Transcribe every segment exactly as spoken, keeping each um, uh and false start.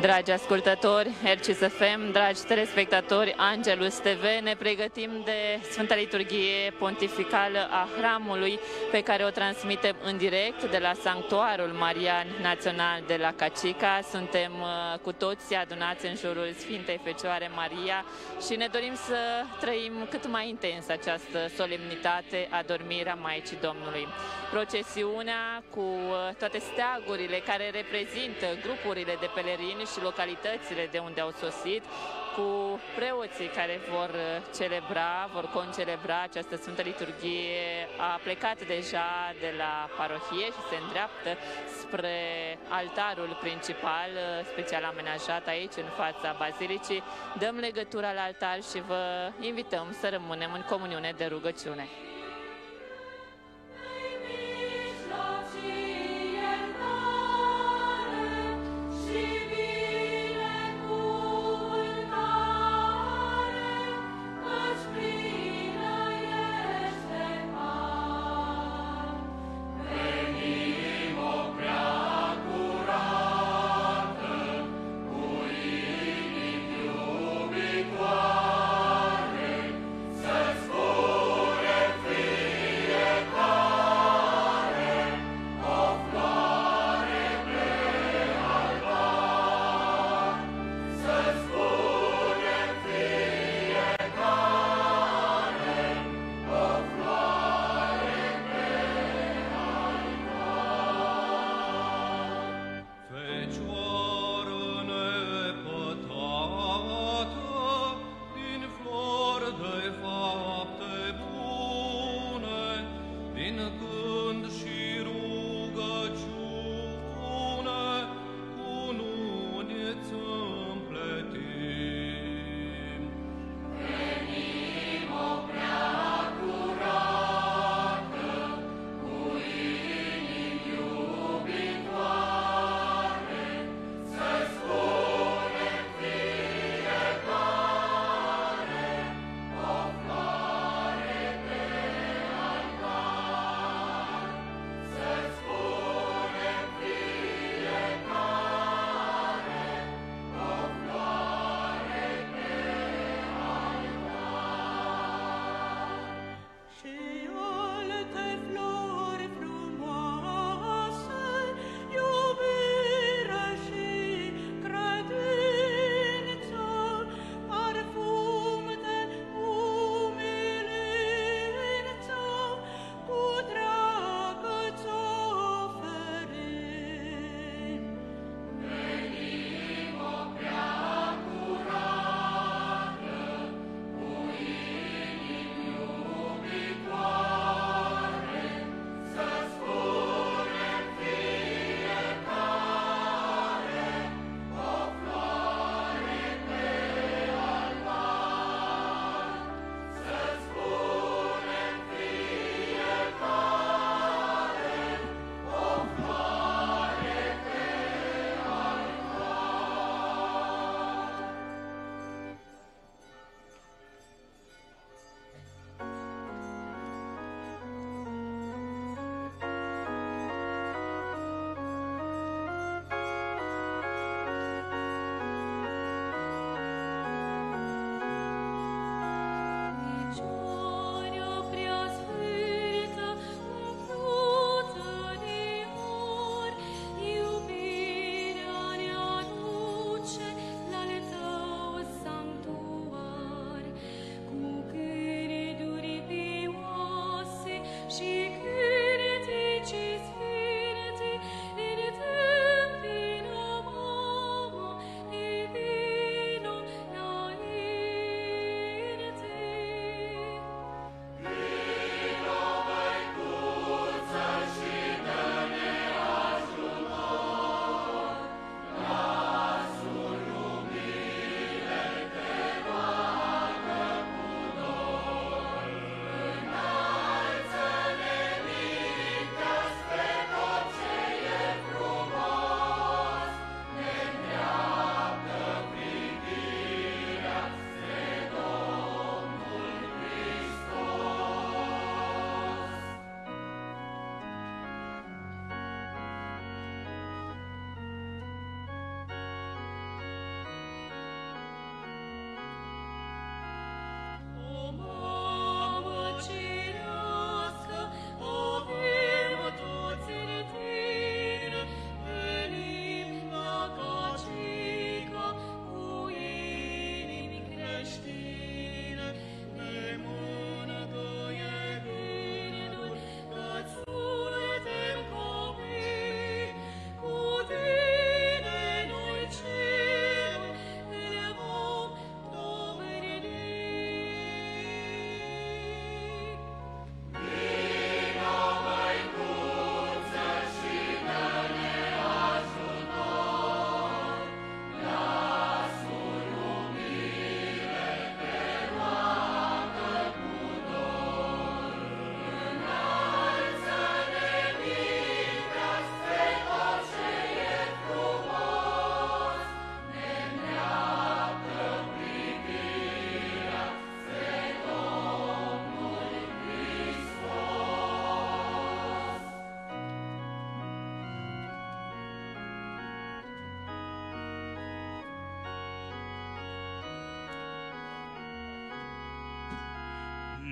Dragi ascultători, R C S F M, dragi telespectatori, Angelus T V, ne pregătim de Sfânta Liturghie Pontificală a Hramului, pe care o transmitem în direct de la Sanctuarul Marian Național de la Cacica. Suntem cu toții adunați în jurul Sfintei Fecioare Maria și ne dorim să trăim cât mai intens această solemnitate a dormirea Maicii Domnului. Procesiunea cu toate steagurile care reprezintă grupurile de pelerini și localitățile de unde au sosit, cu preoții care vor celebra, vor concelebra această Sfântă Liturghie, a plecat deja de la parohie și se îndreaptă spre altarul principal, special amenajat aici în fața bazilicii. Dăm legătura la altar și vă invităm să rămânem în comuniune de rugăciune. Să spune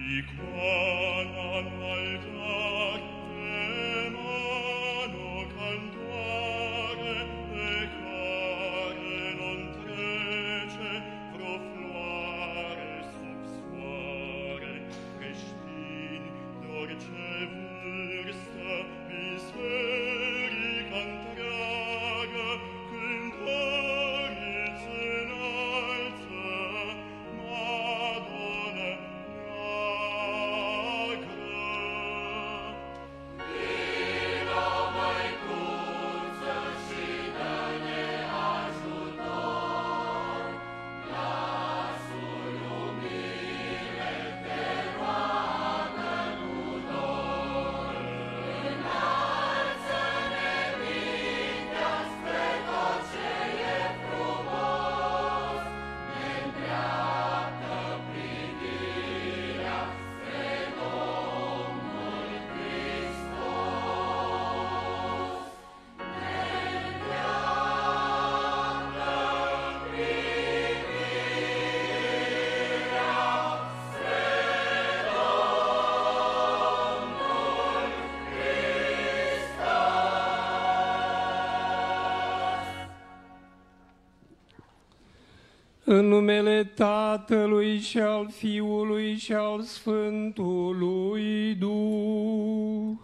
În numele Tatălui și al Fiului și al Sfântului Duh.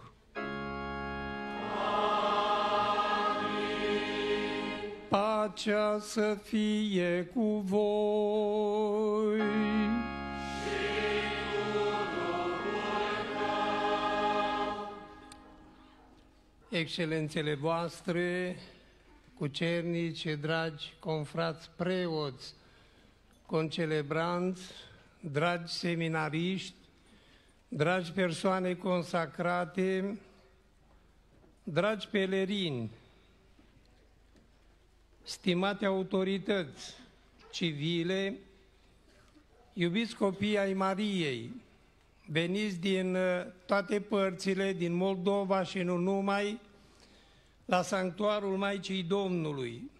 Amin. Pacea să fie cu voi. Și cu Duhul tău. Excelențele voastre, cucernici, dragi confrați preoți, concelebranți, dragi seminariști, dragi persoane consacrate, dragi pelerini, stimate autorități civile, iubiți copii ai Mariei, veniți din toate părțile, din Moldova și nu numai, la sanctuarul Maicii Domnului.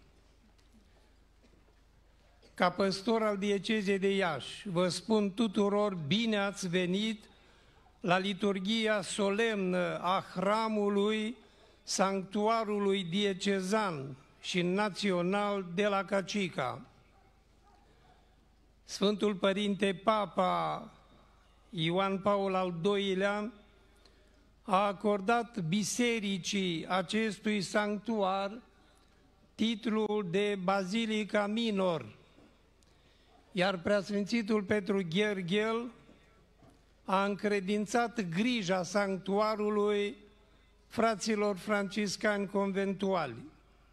Ca păstor al diecezei de Iași, vă spun tuturor, bine ați venit la liturghia solemnă a hramului sanctuarului diecezan și național de la Cacica. Sfântul Părinte Papa Ioan Paul al doilea a acordat bisericii acestui sanctuar titlul de Bazilica Minor, iar Preasfințitul Petru Gherghel a încredințat grija sanctuarului fraților franciscani conventuali.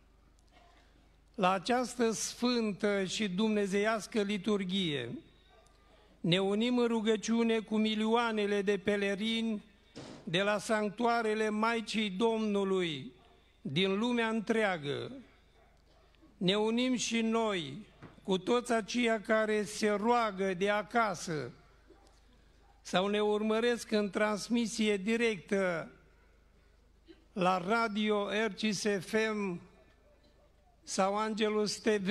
La această sfântă și dumnezeiască liturghie ne unim în rugăciune cu milioanele de pelerini de la sanctuarele Maicii Domnului din lumea întreagă. Ne unim și noi cu toți aceia care se roagă de acasă sau ne urmăresc în transmisie directă la radio R C S F M sau Angelus T V.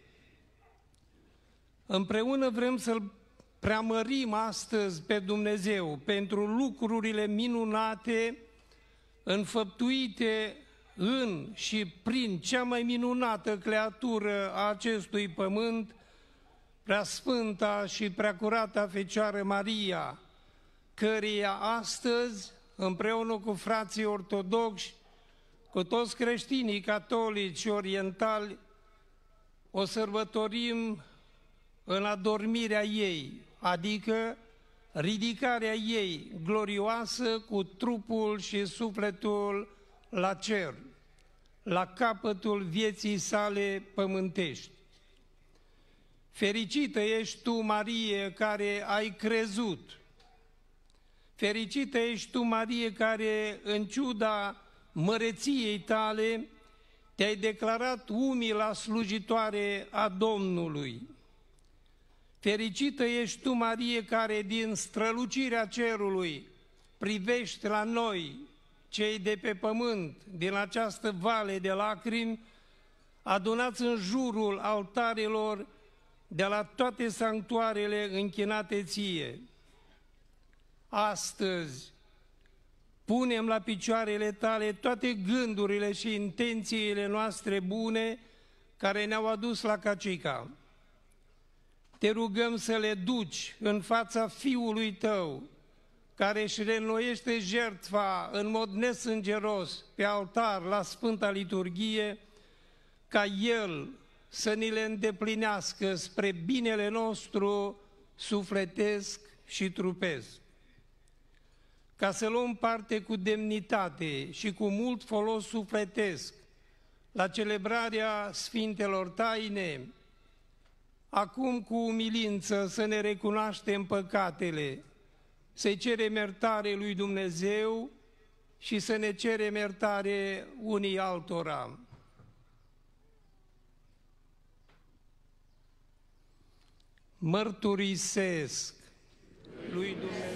Împreună vrem să-L preamărim astăzi pe Dumnezeu pentru lucrurile minunate înfăptuite în și prin cea mai minunată creatură a acestui pământ, Preasfânta și Preacurata Fecioară Maria, căreia astăzi, împreună cu frații ortodoxi, cu toți creștinii catolici și orientali, o sărbătorim în adormirea ei, adică ridicarea ei glorioasă cu trupul și sufletul la cer, la capătul vieții sale pământești. Fericită ești tu, Marie, care ai crezut! Fericită ești tu, Marie, care, în ciuda măreției tale, te-ai declarat umila slujitoare a Domnului. Fericită ești tu, Marie, care din strălucirea cerului privești la noi, cei de pe pământ, din această vale de lacrimi, adunați în jurul altarelor de la toate sanctuarele închinate ție. astăzi punem la picioarele Tale toate gândurile și intențiile noastre bune care ne-au adus la Cacica. Te rugăm să le duci în fața Fiului Tău, care își reînnoiește jertfa în mod nesângeros pe altar la Sfânta Liturghie, ca El să ni le îndeplinească spre binele nostru sufletesc și trupesc. Ca să luăm parte cu demnitate și cu mult folos sufletesc la celebrarea Sfintelor Taine, acum cu umilință să ne recunoaștem păcatele, să-i cerem iertare lui Dumnezeu și să ne cerem iertare unii altora. Mărturisesc lui Dumnezeu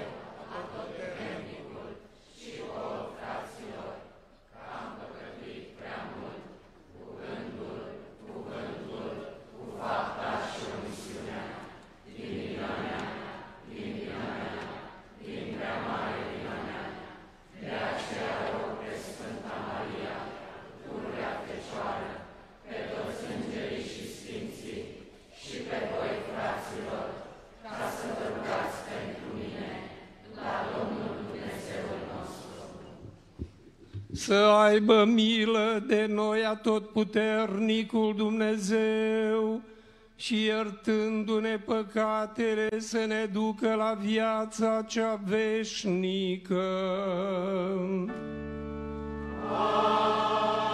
să aibă milă de noi atotputernicul Dumnezeu și iertându-ne păcatele să ne ducă la viața cea veșnică. Amin.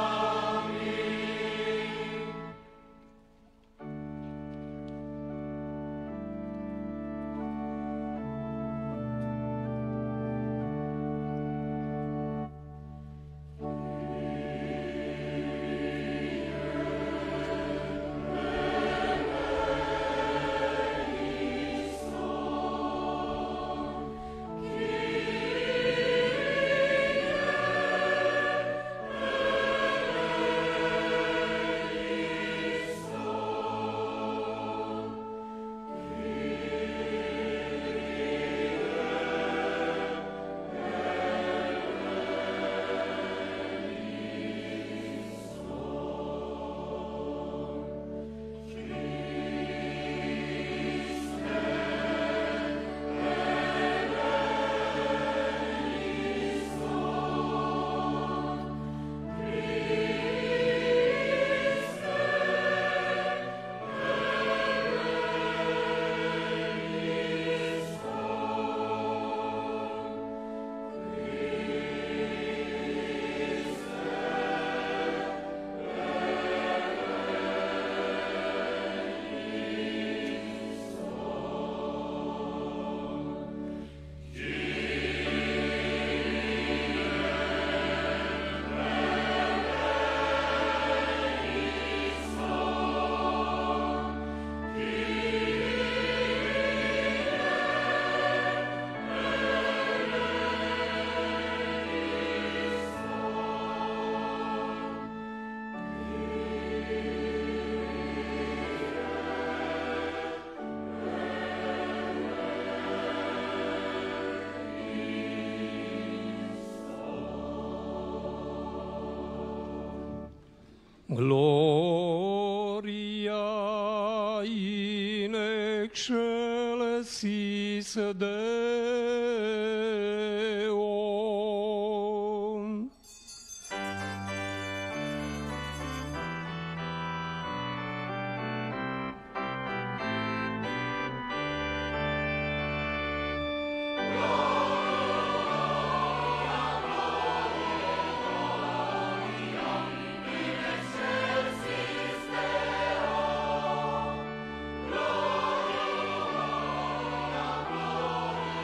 Gloria in excelsis Deo. Gloria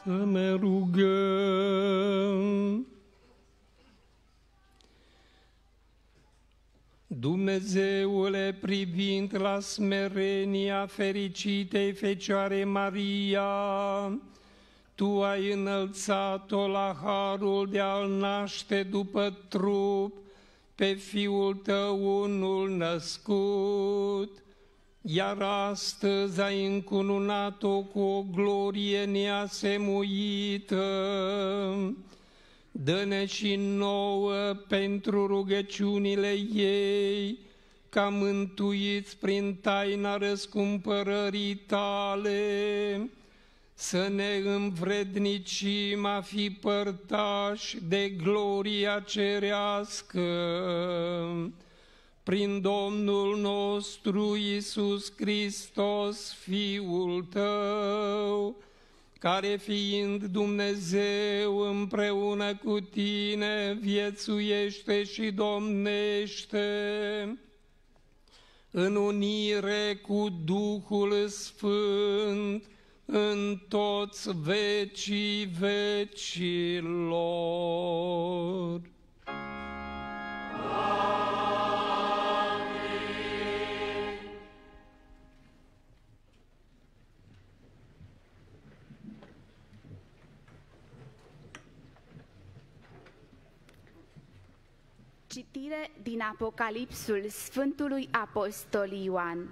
să ne rugăm. Dumnezeule, privind la smerenia fericitei Fecioare Maria, Tu ai înălțat-o la harul de a-L naște după trup pe Fiul Tău unul născut, iar astăzi ai încununat-o cu o glorie neasemuită. Dă-ne și nouă pentru rugăciunile ei, ca mântuiți prin taina răscumpărării Tale, să ne învrednicim a fi părtași de gloria cerească. Prin Domnul nostru Iisus Hristos, Fiul Tău, care fiind Dumnezeu împreună cu Tine viețuiește și domnește în unire cu Duhul Sfânt în toți vecii vecilor. Citire din Apocalipsul Sfântului Apostol Ioan.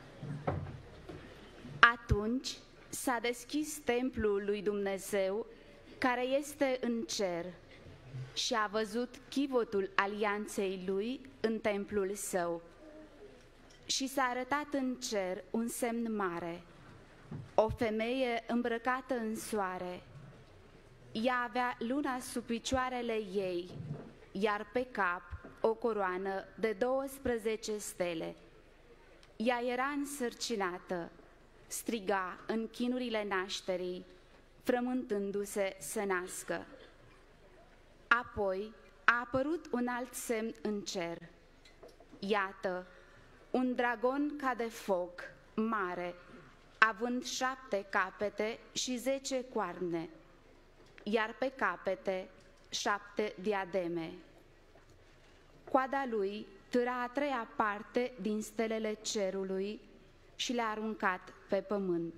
Atunci s-a deschis templul lui Dumnezeu, care este în cer, și a văzut chivotul alianței lui în templul său. Și s-a arătat în cer un semn mare, o femeie îmbrăcată în soare. Ea avea luna sub picioarele ei, iar pe cap o coroană de douăsprezece stele. Ea era însărcinată, striga în chinurile nașterii, frământându-se să nască. Apoi a apărut un alt semn în cer. Iată, un dragon ca de foc, mare, având șapte capete și zece coarne, iar pe capete șapte diademe. Coada lui târa a treia parte din stelele cerului și le-a aruncat pe pământ.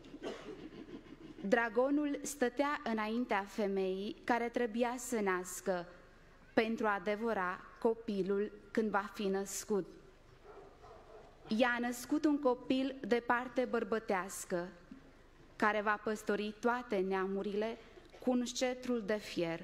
Dragonul stătea înaintea femeii care trebuia să nască pentru a devora copilul când va fi născut. Ea a născut un copil de parte bărbătească, care va păstori toate neamurile cu un scetrul de fier.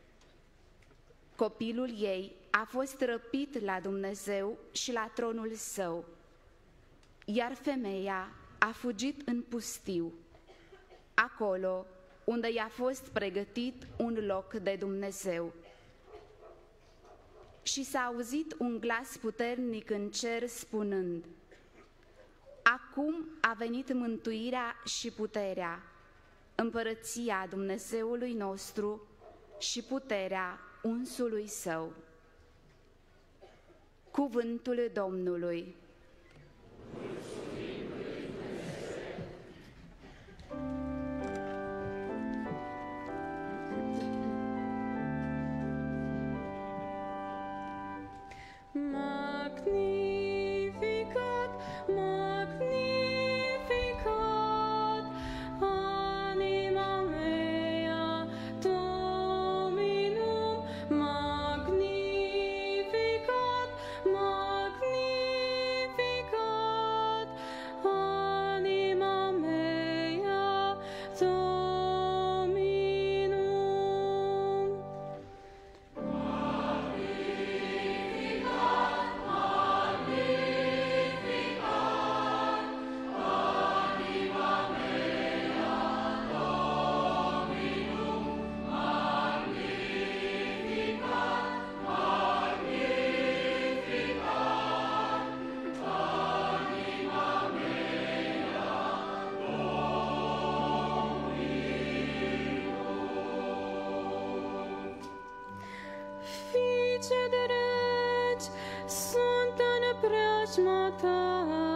Copilul ei a fost răpit la Dumnezeu și la tronul său, iar femeia a fugit în pustiu, acolo unde i-a fost pregătit un loc de Dumnezeu. Și s-a auzit un glas puternic în cer spunând: Acum a venit mântuirea și puterea, împărăția Dumnezeului nostru și puterea unsului său. Cuvântul Domnului.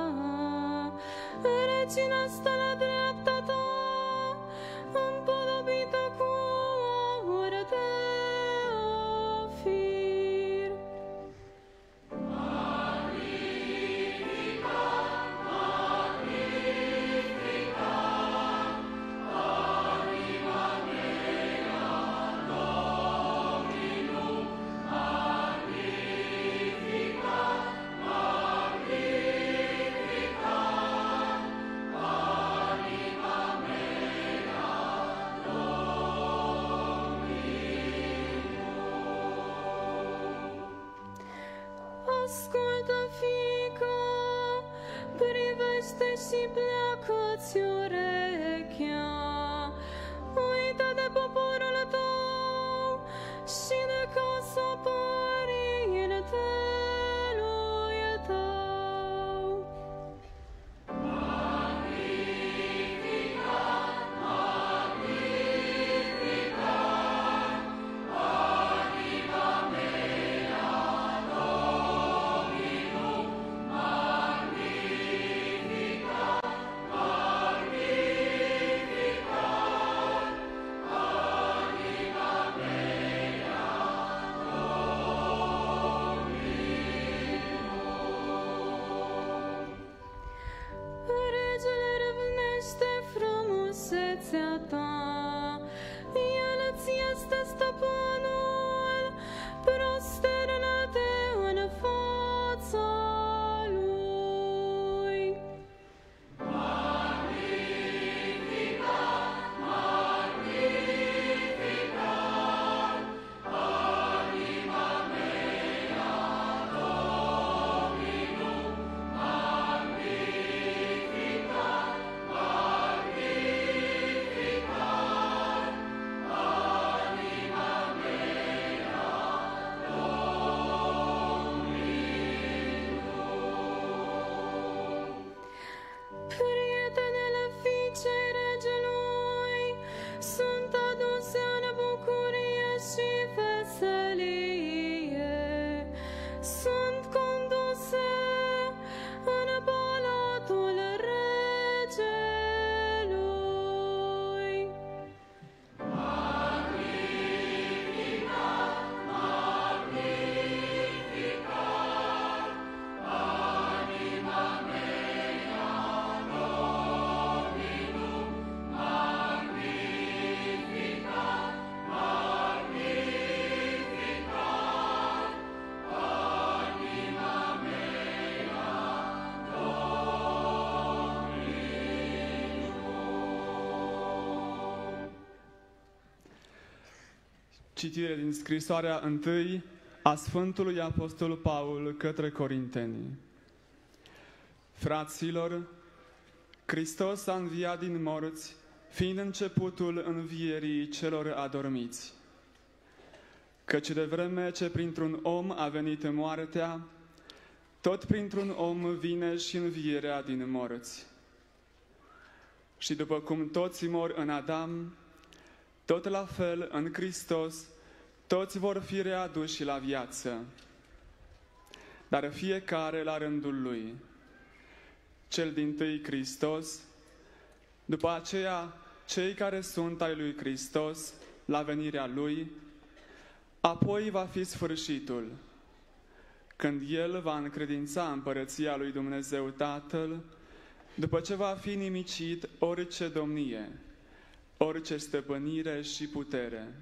Regina stă la dreapta ta, împodobirea Ascultă, fiică, privește și pleacă-ți urechea. Uită de poporul tău și de casa părintelui tău. Magnificat, magnificat, anima mea Dominum, magnificat, magnificat, anima mea Dominum. Regele râvnește frumusețea ta, El îți este stăpânul, prosternă-te în fața Lui. Magnificat, magnificat, anima mea Dominum, magnificat, magnificat, anima mea Dominum. Prietenele fiicei regelui sunt aduse în bucurie și veselie, sunt conduse în palatul regelui. Magnificat, magnificat, anima mea Dominum, magnificat, magnificat, anima mea Dominum. Citire din scrisoarea întâi a Sfântului Apostol Paul către Corinteni. Fraților, Hristos a înviat din morți, fiind începutul învierii celor adormiți. Căci de vreme ce printr-un om a venit moartea, tot printr-un om vine și învierea din morți. Și după cum toți mor în Adam, tot la fel în Hristos toți vor fi readuși la viață, dar fiecare la rândul lui. Cel dintâi Hristos, după aceea cei care sunt ai lui Hristos la venirea Lui, apoi va fi sfârșitul, când El va încredința împărăția lui Dumnezeu Tatăl, după ce va fi nimicit orice domnie, orice stăpânire și putere.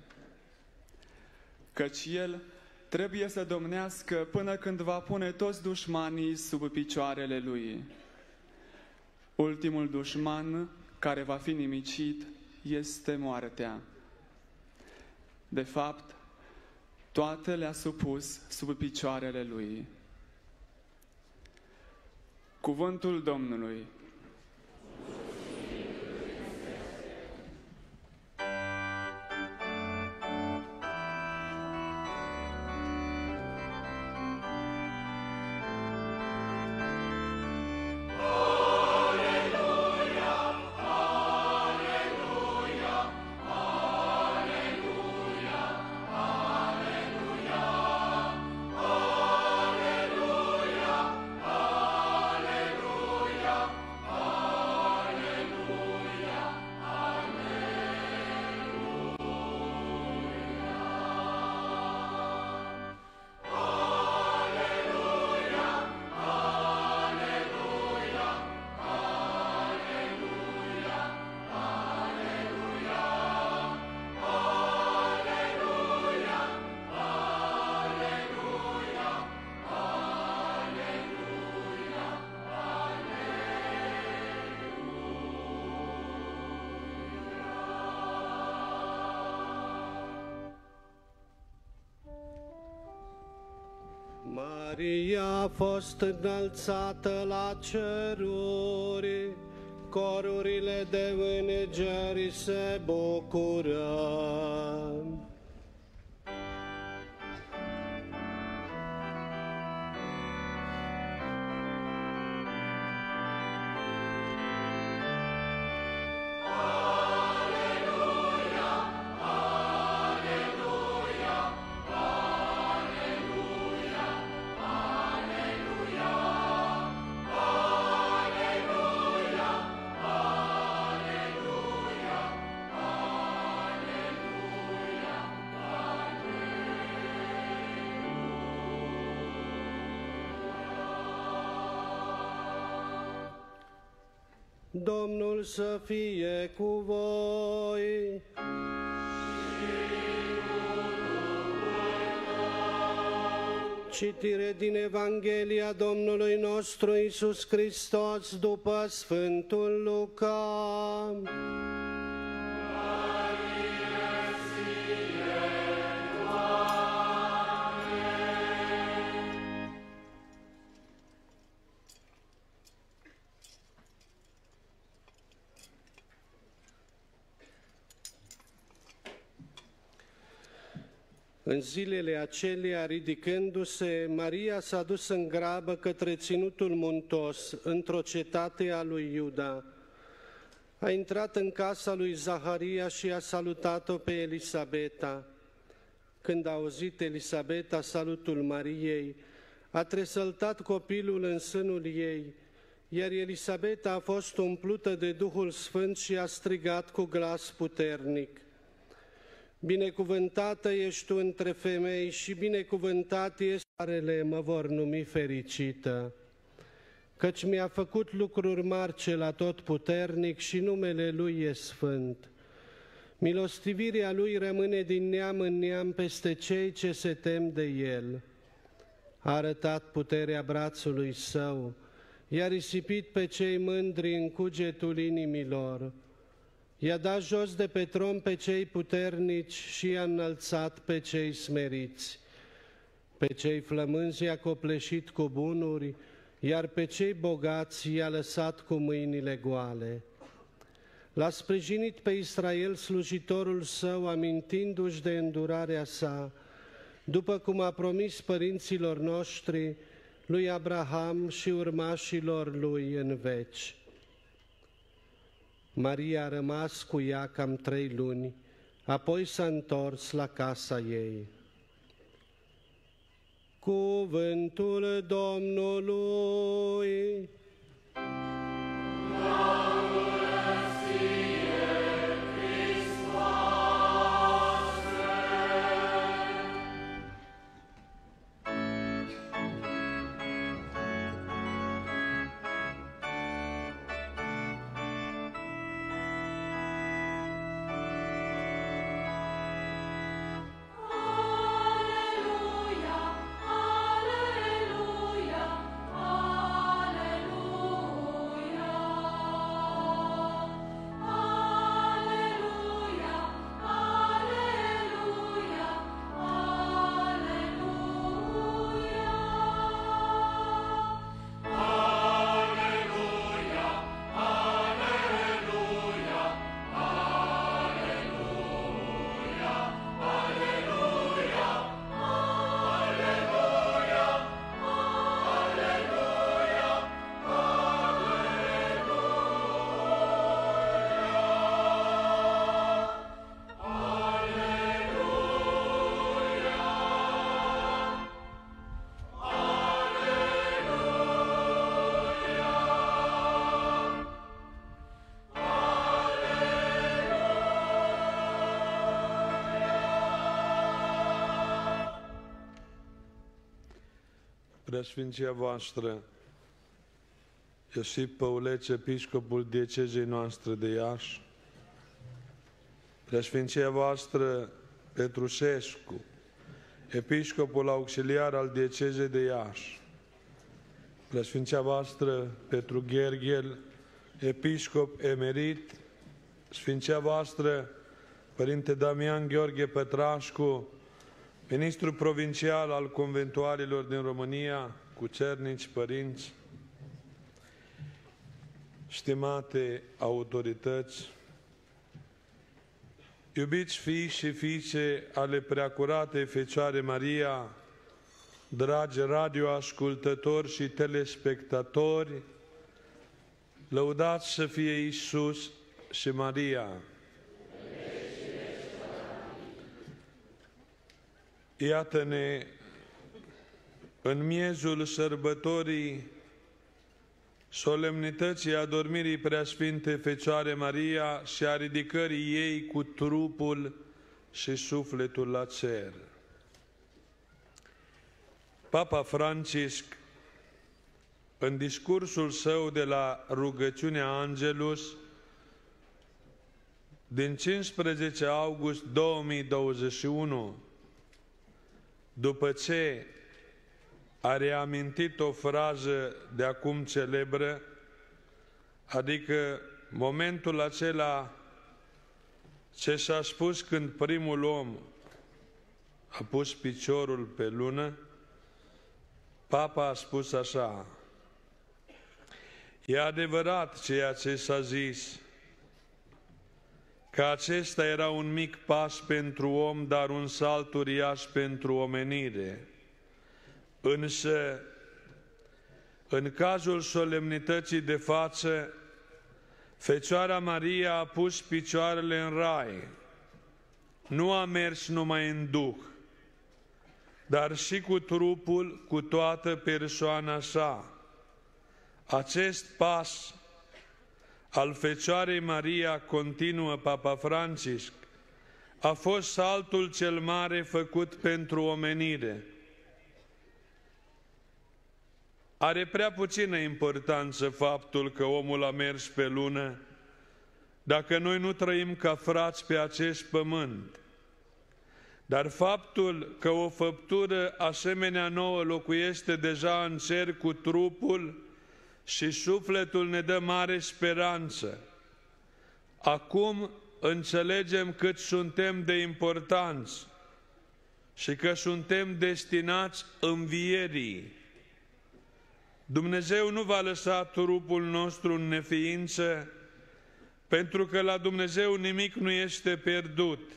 Căci El trebuie să domnească până când va pune toți dușmanii sub picioarele Lui. Ultimul dușman care va fi nimicit este moartea. De fapt, toate le-a supus sub picioarele Lui. Cuvântul Domnului. Aleluia, aleluia, aleluia. Maria a fost înălțată la ceruri, corurile de îngeri se bucură. Domnul să fie cu voi. Citire din Evanghelia Domnului nostru Iisus Hristos după Sfântul Luca. În zilele acelea, ridicându-se, Maria s-a dus în grabă către ținutul muntos, într-o cetate a lui Iuda. A intrat în casa lui Zaharia și a salutat-o pe Elisabeta. Când a auzit Elisabeta salutul Mariei, a tresăltat copilul în sânul ei, iar Elisabeta a fost umplută de Duhul Sfânt și a strigat cu glas puternic: Binecuvântată ești tu între femei și binecuvântat este soarele, mă vor numi fericită, căci mi-a făcut lucruri mari cel atotputernic și numele Lui e sfânt. Milostivirea Lui rămâne din neam în neam peste cei ce se tem de El. A arătat puterea brațului Său, i-a risipit pe cei mândri în cugetul inimilor. I-a dat jos de pe tron pe cei puternici și i-a înălțat pe cei smeriți. Pe cei flămânzi i-a copleșit cu bunuri, iar pe cei bogați i-a lăsat cu mâinile goale. L-a sprijinit pe Israel slujitorul Său, amintindu-și de îndurarea Sa, după cum a promis părinților noștri, lui Abraham și urmașilor lui în veci. Maria a rămas cu ea cam trei luni, apoi s-a întors la casa ei. Cuvântul Domnului. Preasfinția voastră, Iosif Păuleț, episcopul diecezei noastre de Iași, Preasfinția voastră, Petrușescu, episcopul auxiliar al diecezei de Iași, Preasfinția voastră, Petru Gherghel, episcop emerit, Sfinția voastră, Părinte Damian Gheorghe Pătrașcu, ministru provincial al conventualilor din România, cucernici, părinți, stimate autorități, iubiți fii și fiice ale Preacuratei Fecioare Maria, dragi radioascultători și telespectatori, lăudați să fie Iisus și Maria! Iată-ne în miezul sărbătorii solemnității adormirii Preasfinte Fecioare Maria și a ridicării ei cu trupul și sufletul la cer. Papa Francisc, în discursul său de la rugăciunea Angelus, din cincisprezece august două mii douăzeci și unu, după ce a reamintit o frază de acum celebră, adică momentul acela ce s-a spus când primul om a pus piciorul pe lună, Papa a spus așa: e adevărat ceea ce s-a zis, că acesta era un mic pas pentru om, dar un salt uriaș pentru omenire. Însă, în cazul solemnității de față, Fecioara Maria a pus picioarele în rai. Nu a mers numai în duh, dar și cu trupul, cu toată persoana sa. Acest pas al Fecioarei Maria, continuă Papa Francisc, a fost saltul cel mare făcut pentru omenire. Are prea puțină importanță faptul că omul a mers pe lună, dacă noi nu trăim ca frați pe acest pământ. Dar faptul că o făptură asemenea nouă locuiește deja în cer cu trupul și sufletul ne dă mare speranță. Acum înțelegem cât suntem de importanți și că suntem destinați învierii. Dumnezeu nu va lăsa trupul nostru în neființă, pentru că la Dumnezeu nimic nu este pierdut.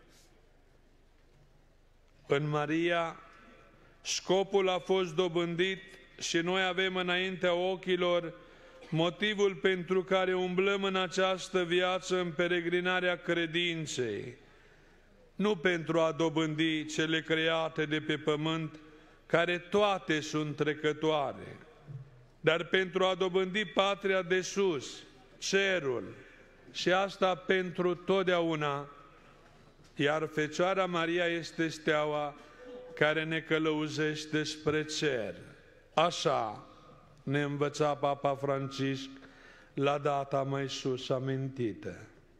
În Maria, scopul a fost dobândit și noi avem înaintea ochilor motivul pentru care umblăm în această viață în peregrinarea credinței. Nu pentru a dobândi cele create de pe pământ, care toate sunt trecătoare, dar pentru a dobândi patria de sus, cerul, și asta pentru totdeauna. Iar Fecioara Maria este steaua care ne călăuzește spre cer. Așa ne învăța Papa Francisc la data mai sus amintită.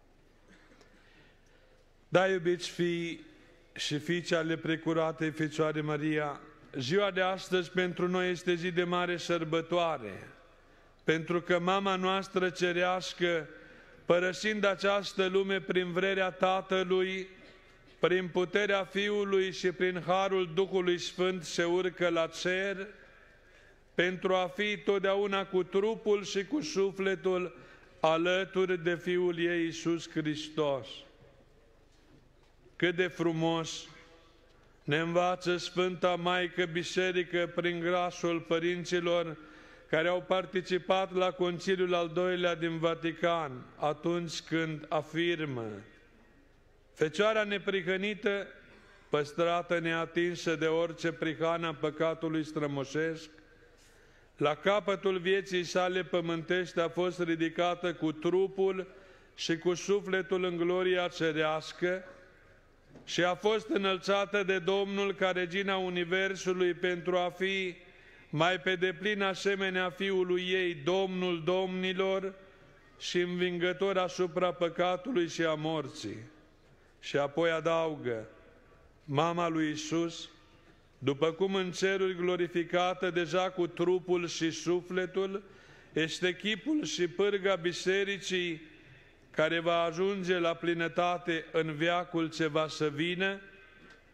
Da, iubiți fii și fiice ale Precuratei Fecioare Maria, ziua de astăzi pentru noi este zi de mare sărbătoare, pentru că Mama noastră cerească, părăsind această lume prin vrerea Tatălui, prin puterea Fiului și prin harul Duhului Sfânt, se urcă la cer pentru a fi totdeauna cu trupul și cu sufletul alături de Fiul ei Iisus Hristos. Cât de frumos ne învață Sfânta Maică Biserică prin glasul părinților care au participat la Conciliul al doilea din Vatican, atunci când afirmă: Fecioara neprihănită, păstrată neatinsă de orice prihană a păcatului strămoșesc, la capătul vieții sale pământești a fost ridicată cu trupul și cu sufletul în gloria cerească și a fost înălțată de Domnul ca Regina Universului pentru a fi mai pe deplin asemenea Fiului ei, Domnul domnilor și învingător asupra păcatului și a morții. Și apoi adaugă: Mama lui Iisus, după cum în ceruri glorificată deja cu trupul și sufletul, este chipul și pârga Bisericii care va ajunge la plinătate în veacul ce va să vină,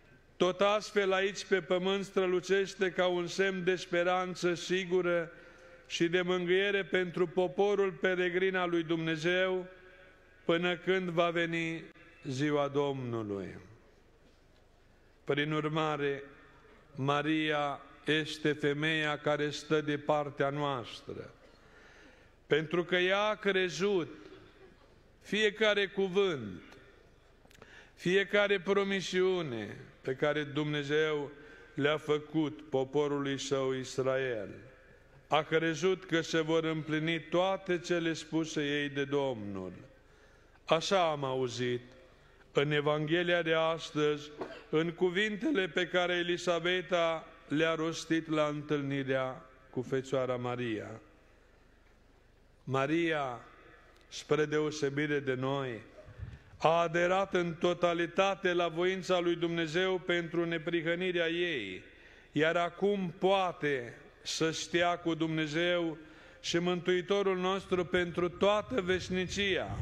tot astfel aici pe pământ strălucește ca un semn de speranță sigură și de mângâiere pentru poporul peregrin al lui Dumnezeu, până când va veni ziua Domnului. Prin urmare, Maria este femeia care stă de partea noastră, pentru că ea a crezut fiecare cuvânt, fiecare promisiune pe care Dumnezeu le-a făcut poporului său Israel. A crezut că se vor împlini toate cele spuse ei de Domnul. Așa am auzit în Evanghelia de astăzi, în cuvintele pe care Elisabeta le-a rostit la întâlnirea cu Fecioara Maria. Maria, spre deosebire de noi, a aderat în totalitate la voința lui Dumnezeu pentru neprihănirea ei, iar acum poate să stea cu Dumnezeu și Mântuitorul nostru pentru toată veșnicia,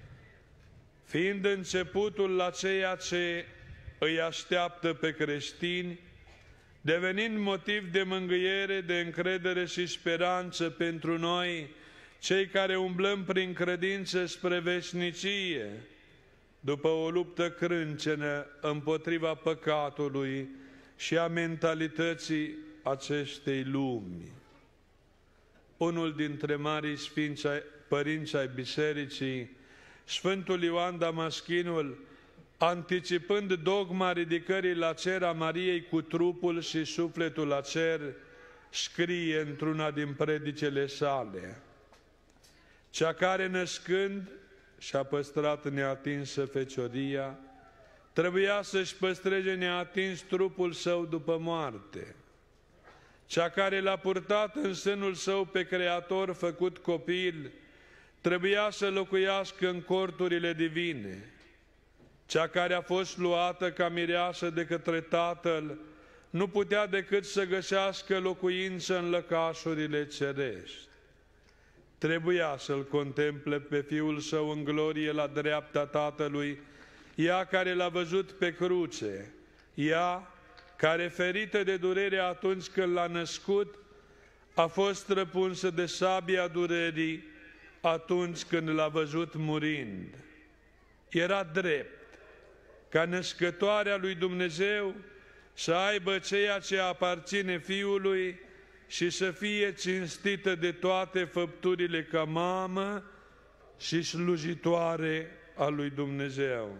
fiind începutul la ceea ce îi așteaptă pe creștini, devenind motiv de mângâiere, de încredere și speranță pentru noi, cei care umblăm prin credință spre veșnicie, după o luptă crâncenă împotriva păcatului și a mentalității acestei lumi. Unul dintre marii sfinți părinți ai Bisericii, Sfântul Ioan Damaschinul, anticipând dogma ridicării la cer a Mariei cu trupul și sufletul la cer, scrie într-una din predicele sale: cea care, născând, și-a păstrat neatinsă fecioria, trebuia să-și păstreze neatins trupul său după moarte. Cea care l-a purtat în sânul său pe Creator făcut copil, trebuia să locuiască în corturile divine. Cea care a fost luată ca mireasă de către Tatăl, nu putea decât să găsească locuință în lăcașurile cerești. Trebuia să-L contemple pe Fiul Său în glorie la dreapta Tatălui, ea care l-a văzut pe cruce, ea care, ferită de durere atunci când l-a născut, a fost răpunsă de sabia durerii atunci când l-a văzut murind. Era drept ca născătoarea lui Dumnezeu să aibă ceea ce aparține Fiului și să fie cinstită de toate făpturile ca mamă și slujitoare a lui Dumnezeu.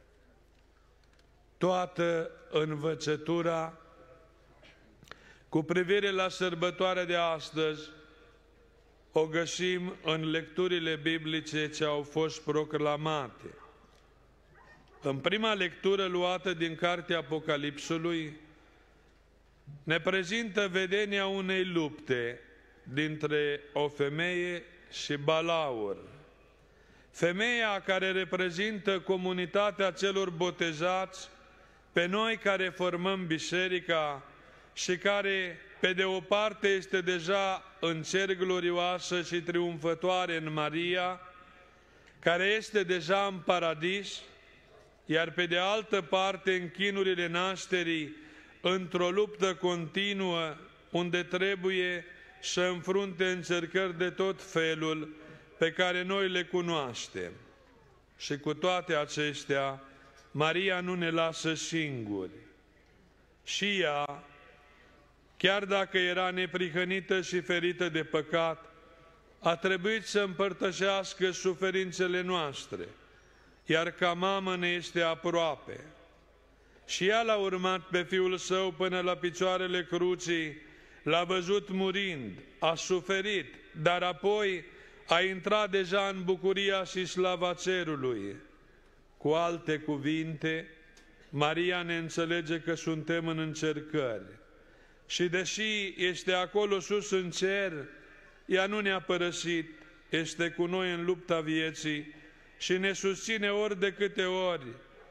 Toată învățătura cu privire la sărbătoarea de astăzi o găsim în lecturile biblice ce au fost proclamate. În prima lectură luată din cartea Apocalipsului, ne prezintă vedenia unei lupte dintre o femeie și Balaur. Femeia care reprezintă comunitatea celor botezați, pe noi care formăm biserica și care, pe de o parte, este deja în cer glorioasă și triumfătoare în Maria, care este deja în paradis, iar pe de altă parte, în chinurile nașterii, într-o luptă continuă, unde trebuie să înfrunte încercări de tot felul pe care noi le cunoaștem. Și cu toate acestea, Maria nu ne lasă singuri. Și ea, chiar dacă era neprihănită și ferită de păcat, a trebuit să împărtășească suferințele noastre, iar ca mamă ne este aproape. Și ea l-a urmat pe Fiul Său până la picioarele crucii, l-a văzut murind, a suferit, dar apoi a intrat deja în bucuria și slava cerului. Cu alte cuvinte, Maria ne înțelege că suntem în încercări. Și deși este acolo sus în cer, ea nu ne-a părăsit, este cu noi în lupta vieții și ne susține ori de câte ori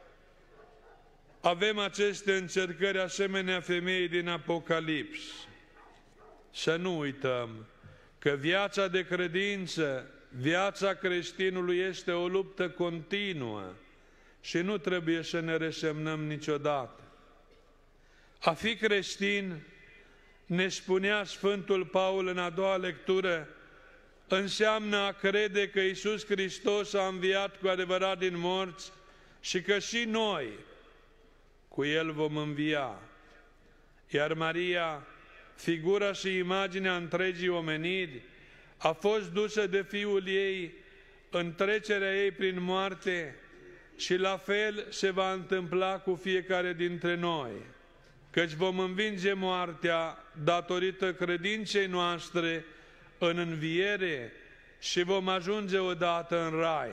avem aceste încercări asemenea femeii din Apocalips. Să nu uităm că viața de credință, viața creștinului este o luptă continuă și nu trebuie să ne resemnăm niciodată. A fi creștin, ne spunea Sfântul Paul în a doua lectură, înseamnă a crede că Iisus Hristos a înviat cu adevărat din morți și că și noi cu El vom învia. Iar Maria, figura și imaginea întregii omeniri, a fost dusă de Fiul ei în trecerea ei prin moarte și la fel se va întâmpla cu fiecare dintre noi, căci vom învinge moartea datorită credinței noastre în înviere și vom ajunge odată în Rai.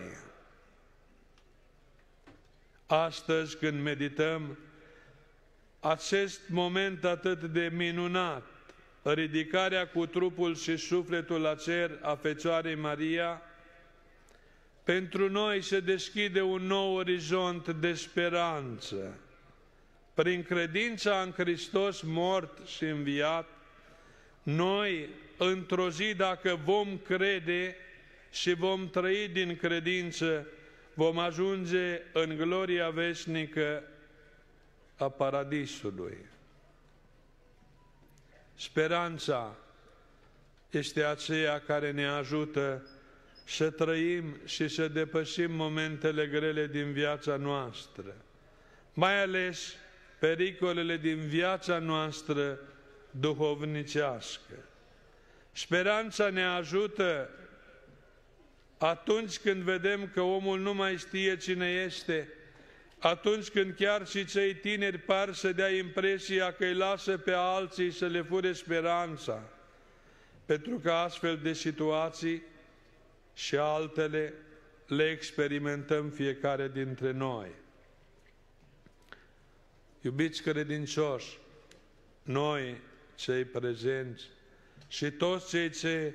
Astăzi, când medităm acest moment atât de minunat, ridicarea cu trupul și sufletul la cer a Fecioarei Maria, pentru noi se deschide un nou orizont de speranță. Prin credința în Hristos mort și înviat, noi, într-o zi, dacă vom crede și vom trăi din credință, vom ajunge în gloria veșnică a Paradisului. Speranța este aceea care ne ajută să trăim și să depășim momentele grele din viața noastră, mai ales pericolele din viața noastră duhovnicească. Speranța ne ajută atunci când vedem că omul nu mai știe cine este, atunci când chiar și cei tineri par să dea impresia că îi lasă pe alții să le fure speranța, pentru că astfel de situații și altele le experimentăm fiecare dintre noi. Iubiți credincioși, noi, cei prezenți, și toți cei ce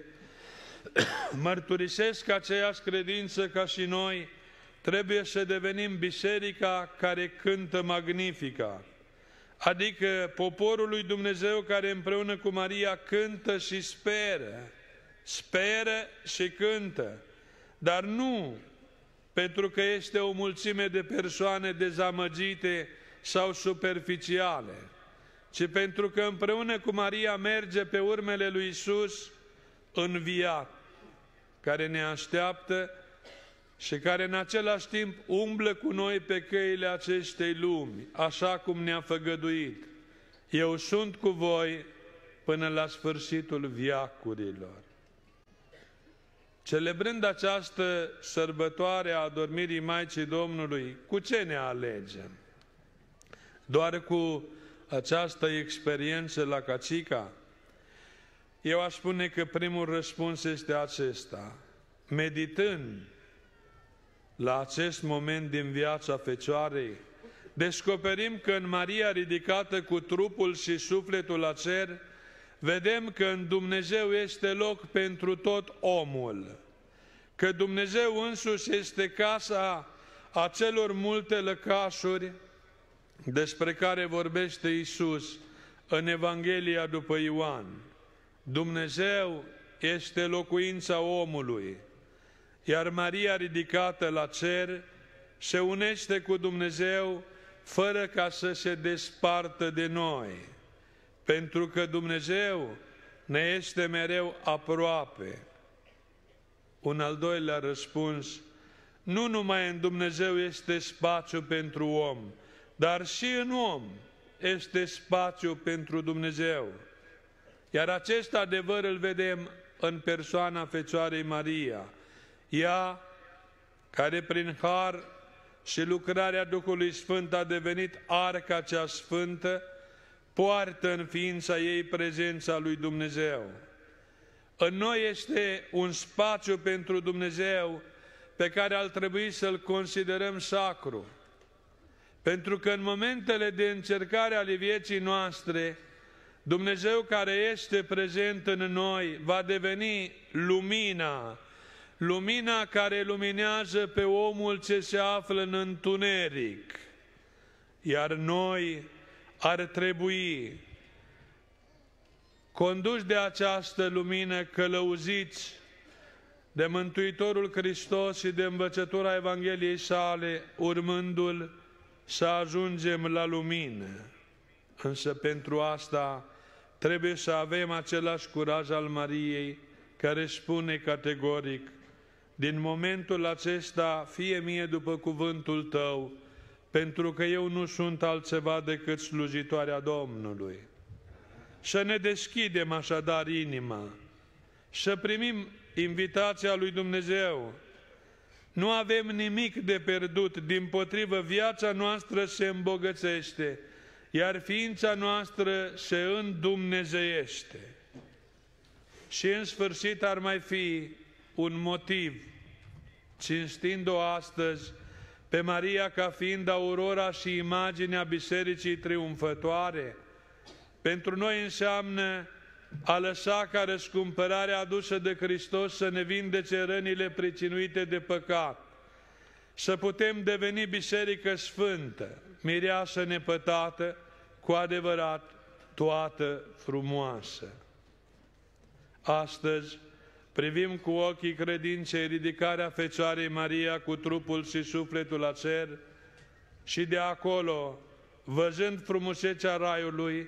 mărturisesc aceeași credință ca și noi, trebuie să devenim biserica care cântă Magnificat, adică poporul lui Dumnezeu care împreună cu Maria cântă și speră, speră și cântă, dar nu pentru că este o mulțime de persoane dezamăgite sau superficiale, ci pentru că împreună cu Maria merge pe urmele lui Iisus înviat, care ne așteaptă și care în același timp umblă cu noi pe căile acestei lumi, așa cum ne-a făgăduit. Eu sunt cu voi până la sfârșitul veacurilor. Celebrând această sărbătoare a adormirii Maicii Domnului, cu ce ne alegem? Doar cu această experiență la Cațica? Eu aș spune că primul răspuns este acesta. Meditând la acest moment din viața Fecioarei, descoperim că în Maria ridicată cu trupul și sufletul la cer, vedem că în Dumnezeu este loc pentru tot omul, că Dumnezeu însuși este casa acelor multe lăcașuri despre care vorbește Iisus în Evanghelia după Ioan. Dumnezeu este locuința omului, iar Maria ridicată la cer se unește cu Dumnezeu fără ca să se despartă de noi, pentru că Dumnezeu ne este mereu aproape. Un al doilea răspuns, nu numai în Dumnezeu este spațiu pentru om, dar și în om este spațiu pentru Dumnezeu. Iar acest adevăr îl vedem în persoana Fecioarei Maria, ea care prin har și lucrarea Duhului Sfânt a devenit arca cea sfântă, poartă în ființa ei prezența lui Dumnezeu. În noi este un spațiu pentru Dumnezeu pe care ar trebui să-l considerăm sacru, pentru că în momentele de încercare ale vieții noastre, Dumnezeu care este prezent în noi va deveni lumina, lumina care luminează pe omul ce se află în întuneric. Iar noi ar trebui, conduși de această lumină, călăuziți de Mântuitorul Hristos și de învățătura Evangheliei sale, urmându-L, să ajungem la lumină. Însă pentru asta trebuie să avem același curaj al Mariei, care spune categoric: din momentul acesta fie mie după cuvântul Tău, pentru că eu nu sunt altceva decât slujitoarea Domnului. Să ne deschidem așadar inima, să primim invitația lui Dumnezeu. Nu avem nimic de pierdut, dimpotrivă, viața noastră se îmbogățește, iar ființa noastră se îndumnezeiește. Și în sfârșit ar mai fi un motiv, cinstind-o astăzi pe Maria ca fiind aurora și imaginea Bisericii triumfătoare. Pentru noi înseamnă a lăsa ca răscumpărarea adusă de Hristos să ne vindece rănile pricinuite de păcat, să putem deveni biserică sfântă, mireasă nepătată, cu adevărat toată frumoasă. Astăzi privim cu ochii credinței ridicarea Fecioarei Maria cu trupul și sufletul la cer și de acolo, văzând frumusețea Raiului,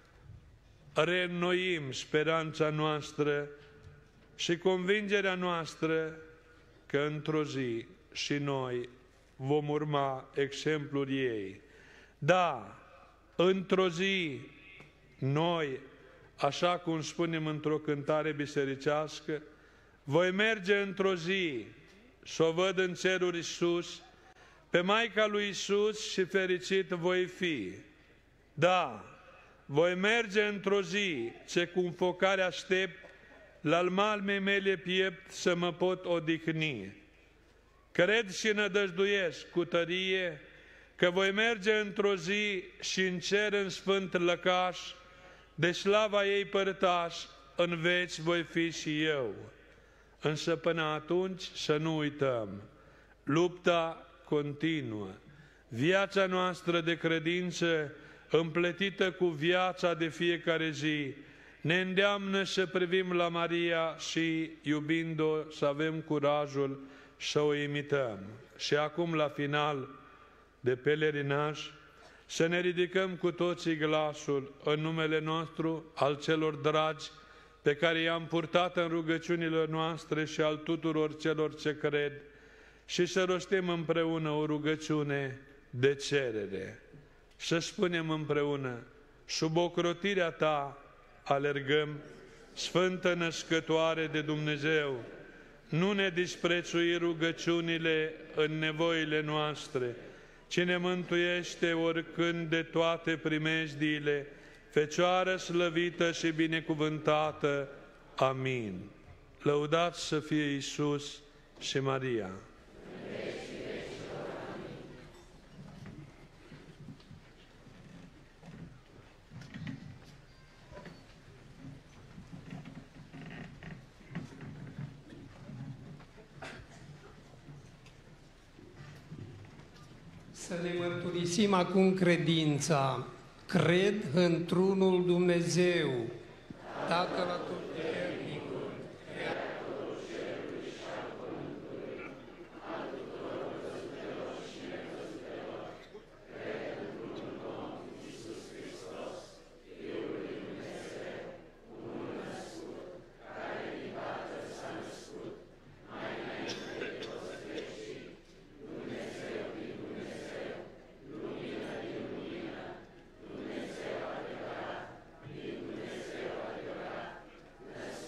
reînnoim speranța noastră și convingerea noastră că într-o zi și noi vom urma exemplul ei. Da, într-o zi noi, așa cum spunem într-o cântare bisericească, voi merge într-o zi să o văd în ceruri sus, pe Maica lui Iisus și fericit voi fi. Da, voi merge într-o zi ce cu înfocare aștept la-al malmei mele piept să mă pot odihni. Cred și nădăjduiesc cu tărie că voi merge într-o zi și în cer în sfânt lăcaș, de slava ei părtaș, în veci voi fi și eu. Însă până atunci să nu uităm, lupta continuă, viața noastră de credință împletită cu viața de fiecare zi, ne îndeamnă să privim la Maria și, iubind-o, să avem curajul să o imităm. Și acum, la final de pelerinaj, să ne ridicăm cu toții glasul în numele nostru, al celor dragi, pe care i-am purtat în rugăciunile noastre și al tuturor celor ce cred, și să rostim împreună o rugăciune de cerere. Să spunem împreună: sub ocrotirea Ta alergăm, Sfântă Născătoare de Dumnezeu, nu ne disprețui rugăciunile în nevoile noastre, ci ne mântuiește oricând de toate primejdiile, Fecioară slăvită și binecuvântată. Amin. Lăudați să fie Iisus și Maria. Să ne mărturisim acum credința. Cred într-unul Dumnezeu, Tatăl Atotputernicul, Creatorul cerului și al pământului, al tuturor văzutelor și nevăzutelor. Cred într-unul Domn Iisus Hristos, Fiul lui Dumnezeu, unul născut, care din Tatăl s-a născut, mai înainte de toți vecii, Dumnezeu din Dumnezeu, lumină din lumină, Dumnezeu adevărat, din Dumnezeu adevărat,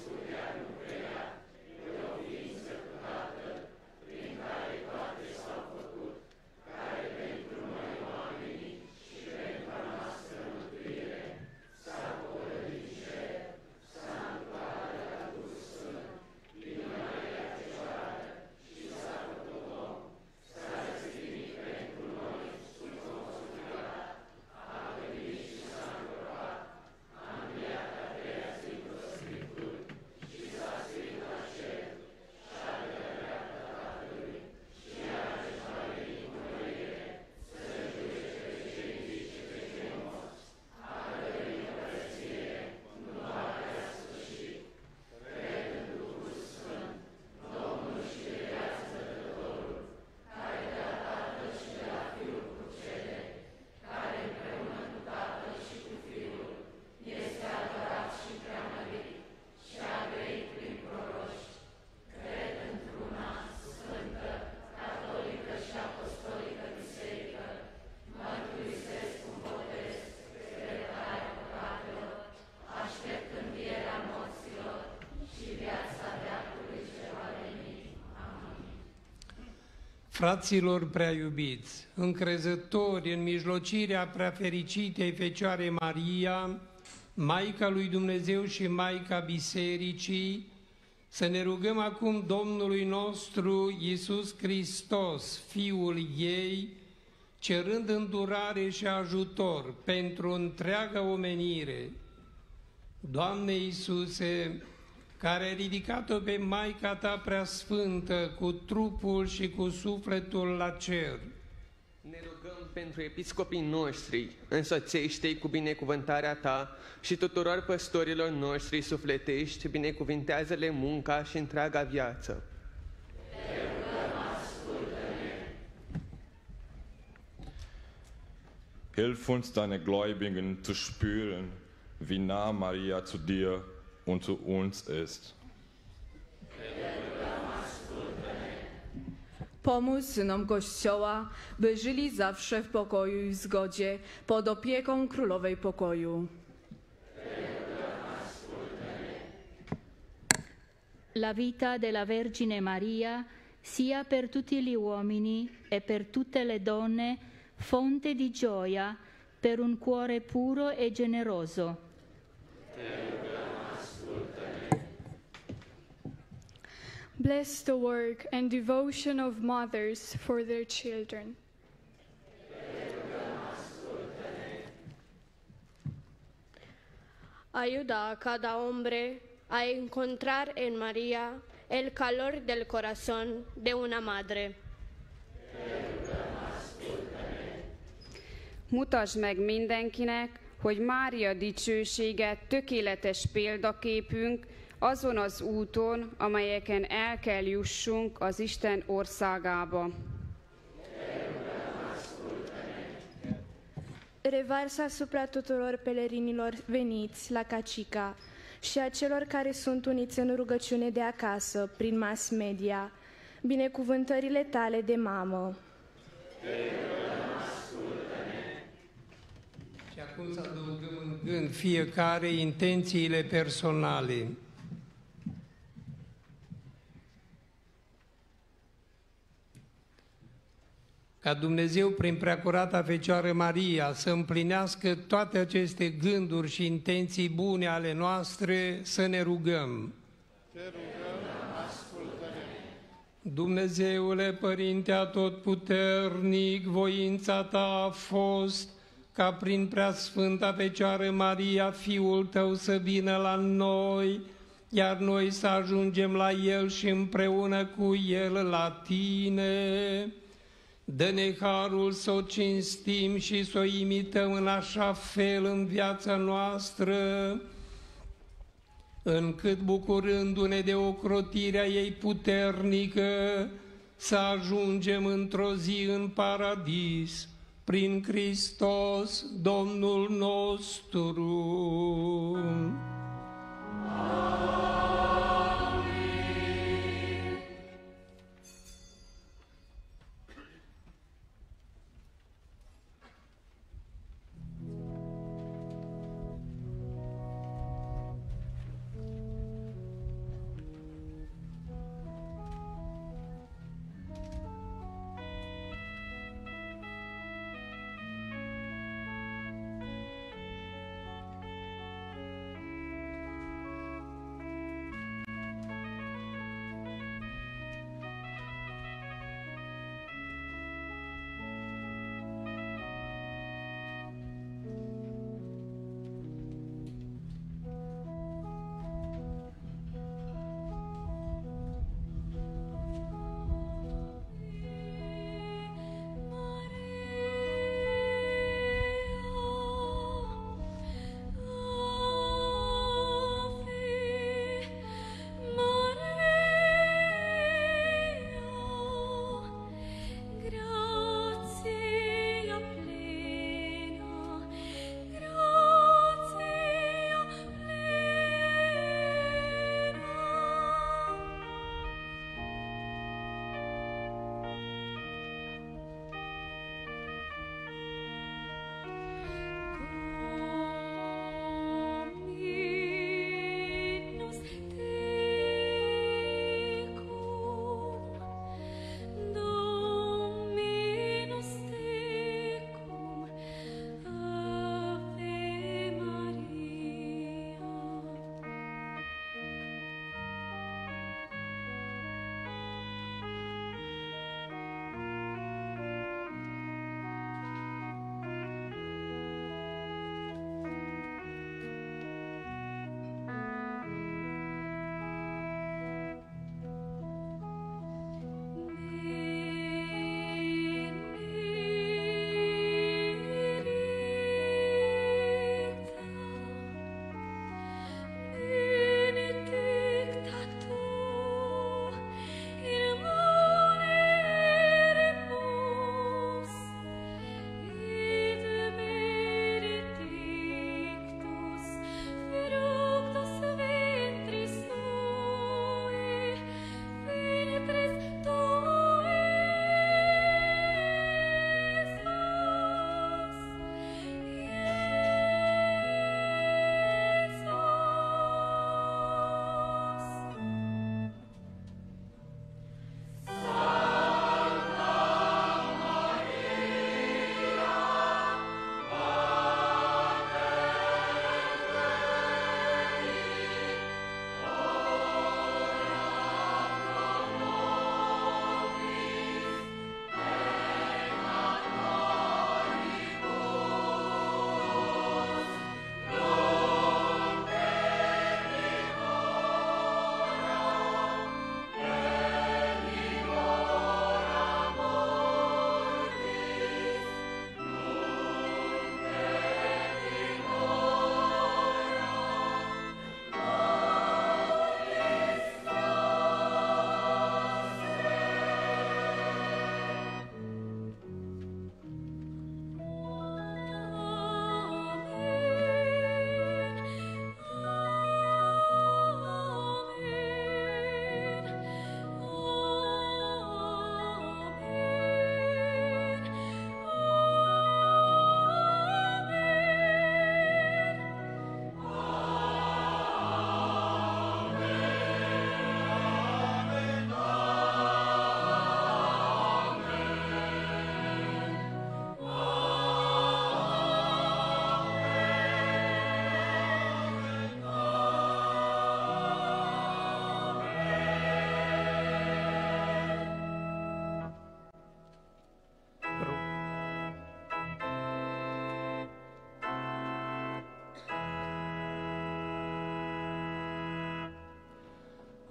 Fraților prea iubiți, încrezători în mijlocirea prea fericitei Fecioare Maria, Maica lui Dumnezeu și Maica Bisericii, să ne rugăm acum Domnului nostru Iisus Hristos, Fiul ei, cerând îndurare și ajutor pentru întreaga omenire. Doamne Iisuse, care ai ridicat-o pe Maica Ta preasfântă cu trupul și cu sufletul la cer, ne rugăm pentru episcopii noștri, însoțește-i cu binecuvântarea Ta și tuturor păstorilor noștri sufletești, binecuvintează-le munca și întreaga viață. Hilf uns, deine Gläubigen, zu spüren, wie nah Maria zu dir und zu uns ist. Pomóż synom Kościoła, by żyli zawsze w pokoju i w zgodzie, pod opieką Królowej Pokoju. La vita della Vergine Maria sia per tutti gli uomini e per tutte le donne fonte di gioia per un cuore puro e generoso. Bless the work and devotion of mothers for their children. Ayuda a cada hombre a encontrar en María el calor del corazón de una madre. Mutasd meg mindenkinek, hogy Mária dicsősége tökéletes példaképünk azon az úton, amelyeken el kell jussunk az Isten országába. Revarsă asupra tuturor pelerinilor veniți la Cacica și a celor care sunt uniți în rugăciune de acasă, prin mass media, binecuvântările tale de mamă. Și acum să adăugăm în gând fiecare intențiile personale. Ca Dumnezeu, prin Preacurata Fecioară Maria, să împlinească toate aceste gânduri și intenții bune ale noastre, să ne rugăm. Te rugăm, ascultă-ne. Dumnezeule Părinte Atotputernic, voința Ta a fost ca prin Preasfânta Fecioară Maria, Fiul Tău să vină la noi, iar noi să ajungem la El și împreună cu El la Tine. Dă-ne harul să o cinstim și să o imităm în așa fel în viața noastră, încât, bucurându-ne de ocrotirea ei puternică, să ajungem într-o zi în paradis, prin Hristos, Domnul nostru.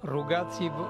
Rugați-vă.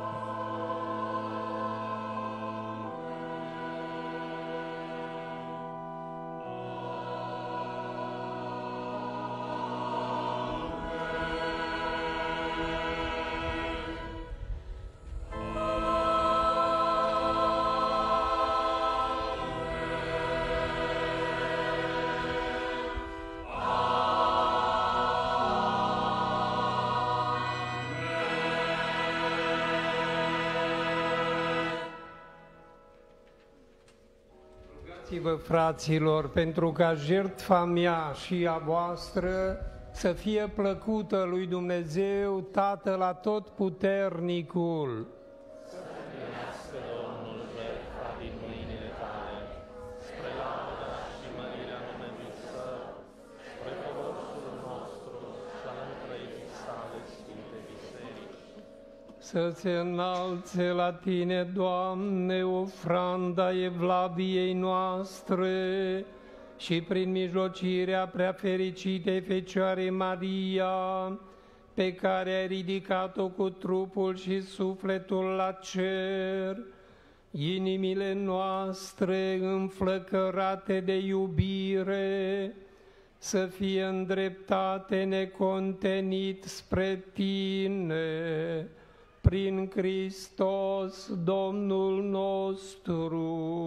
Rugați-vă, fraților, pentru ca jertfa mea și a voastră să fie plăcută lui Dumnezeu, Tatăl Atotputernicul. Să primească Domnul jertfa din mâinile tale, spre lauda și mărirea numelui Său, spre folosul nostru și al întregii sale Sfinte Biserici. Să se înalțe la Tine, Doamne, ofranda Evlaviei noastre și prin mijlocirea preafericitei Fecioare Maria, pe care ai ridicat-o cu trupul și sufletul la cer, inimile noastre înflăcărate de iubire să fie îndreptate necontenit spre Tine, prin Hristos Domnul nostru.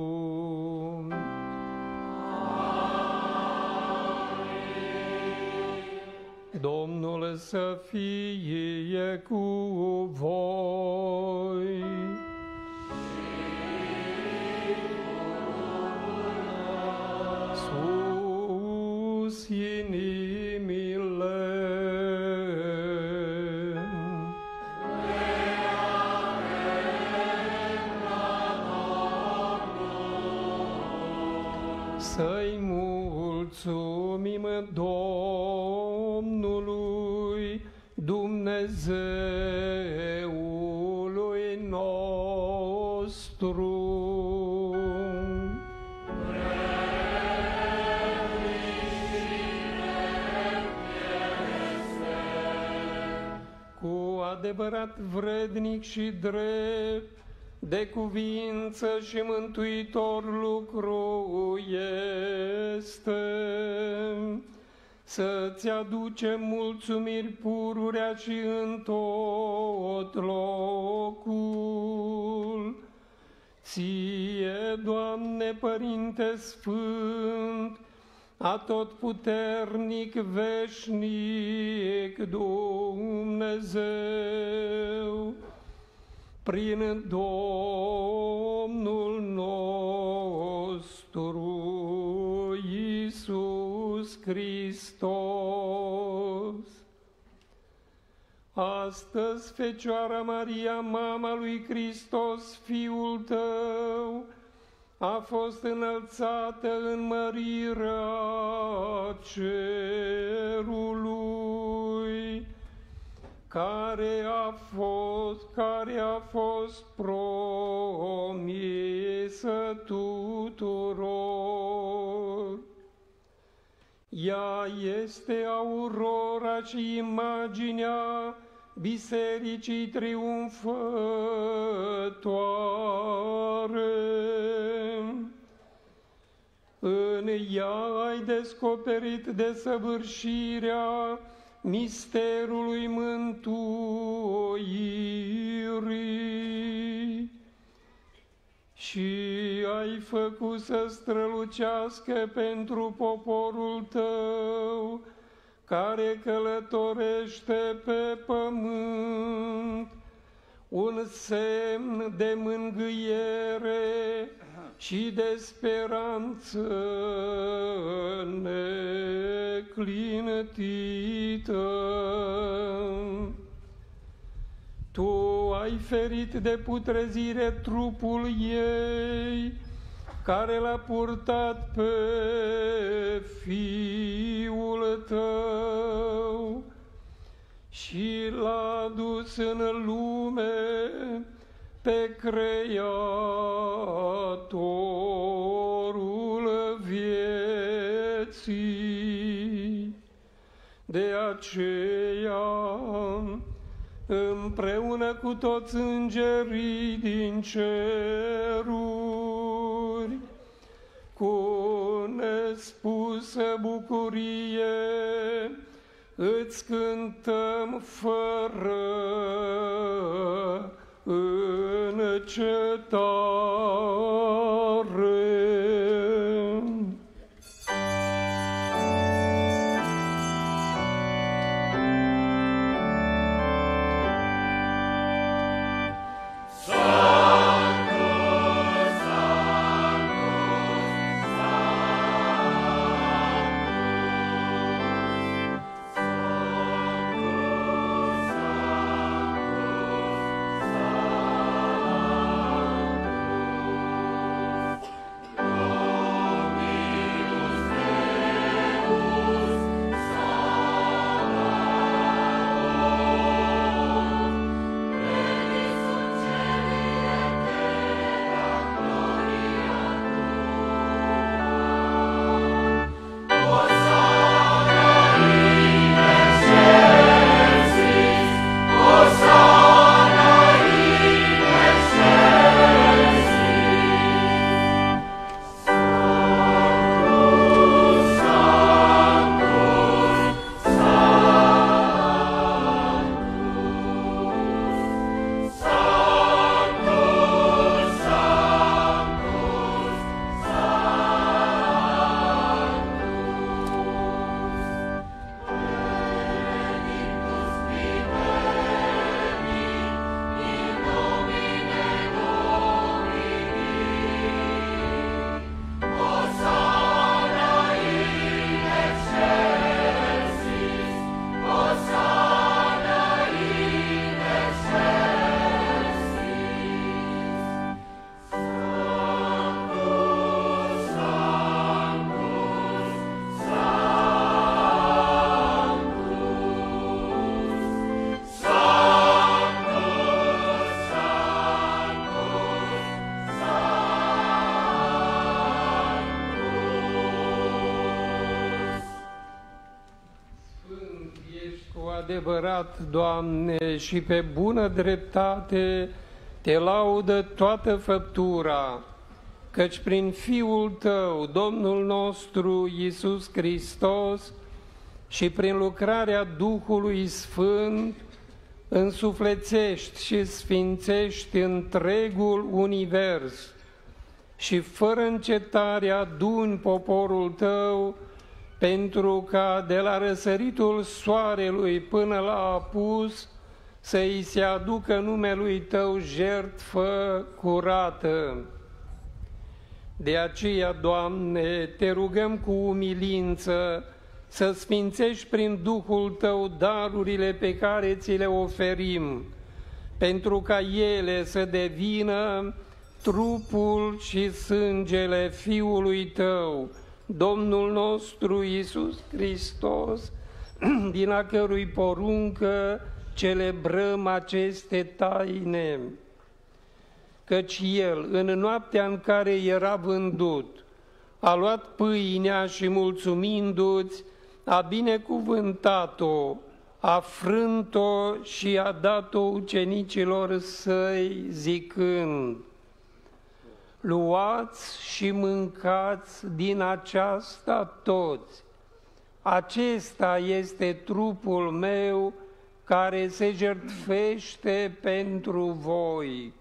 Domnul să fie cu voi. Sus inimile. Să-i mulțumim Domnului, Dumnezeului nostru. Cu adevărat vrednic și drept, de cuvință și mântuitor lucru este să-ți aducem mulțumiri pururea și în tot locul. Ție, Doamne, Părinte Sfânt, atotputernic, veșnic Dumnezeu, prin Domnul nostru Iisus Hristos. Astăzi, Fecioara Maria, mama lui Hristos, Fiul Tău, a fost înălțată în mărirea cerului, care a fost, care a fost promisă tuturor. Ea este aurora și imaginea Bisericii triumfătoare. În ea ai descoperit desăvârșirea misterului mântuirii și ai făcut să strălucească pentru poporul Tău, care călătorește pe pământ, un semn de mângâiere și de speranță neclintită. Tu ai ferit de putrezire trupul ei, care l-a purtat pe Fiul Tău și l-a dus în lume pe Creatorul vieții. De aceea, împreună cu toți îngerii din ceruri, cu nespusă bucurie, îți cântăm fără încetare. Adevărat, Doamne, și pe bună dreptate Te laudă toată făptura, căci prin Fiul Tău, Domnul nostru Iisus Hristos, și prin lucrarea Duhului Sfânt, însuflețești și sfințești întregul univers și fără încetare aduni poporul Tău, pentru ca de la răsăritul soarelui până la apus să-i se aducă numelui Tău jertfă curată. De aceea, Doamne, Te rugăm cu umilință să sfințești prin Duhul Tău darurile pe care Ți le oferim, pentru ca ele să devină trupul și sângele Fiului Tău, Domnul nostru Iisus Hristos, din a cărui poruncă celebrăm aceste taine. Căci El, în noaptea în care era vândut, a luat pâinea și mulțumindu-ți, a binecuvântat-o, a frânt-o și a dat-o ucenicilor Săi, zicând: luați și mâncați din aceasta toți. Acesta este trupul meu care se jertfește pentru voi.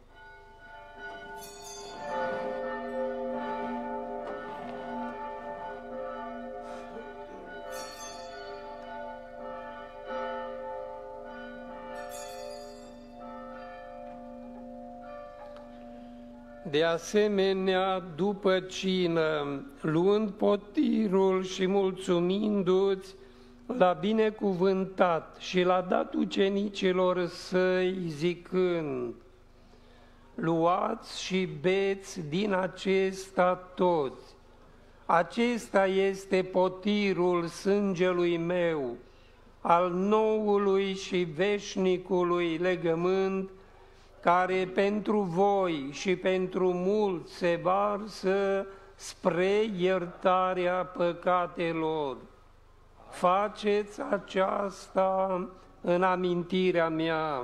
De asemenea, după cină, luând potirul și mulțumindu-ți, l-a binecuvântat și l-a dat ucenicilor Săi, zicând: luați și beți din acesta toți. Acesta este potirul sângelui meu, al noului și veșnicului legământ, care pentru voi și pentru mulți se varsă spre iertarea păcatelor. faceți aceasta în amintirea mea.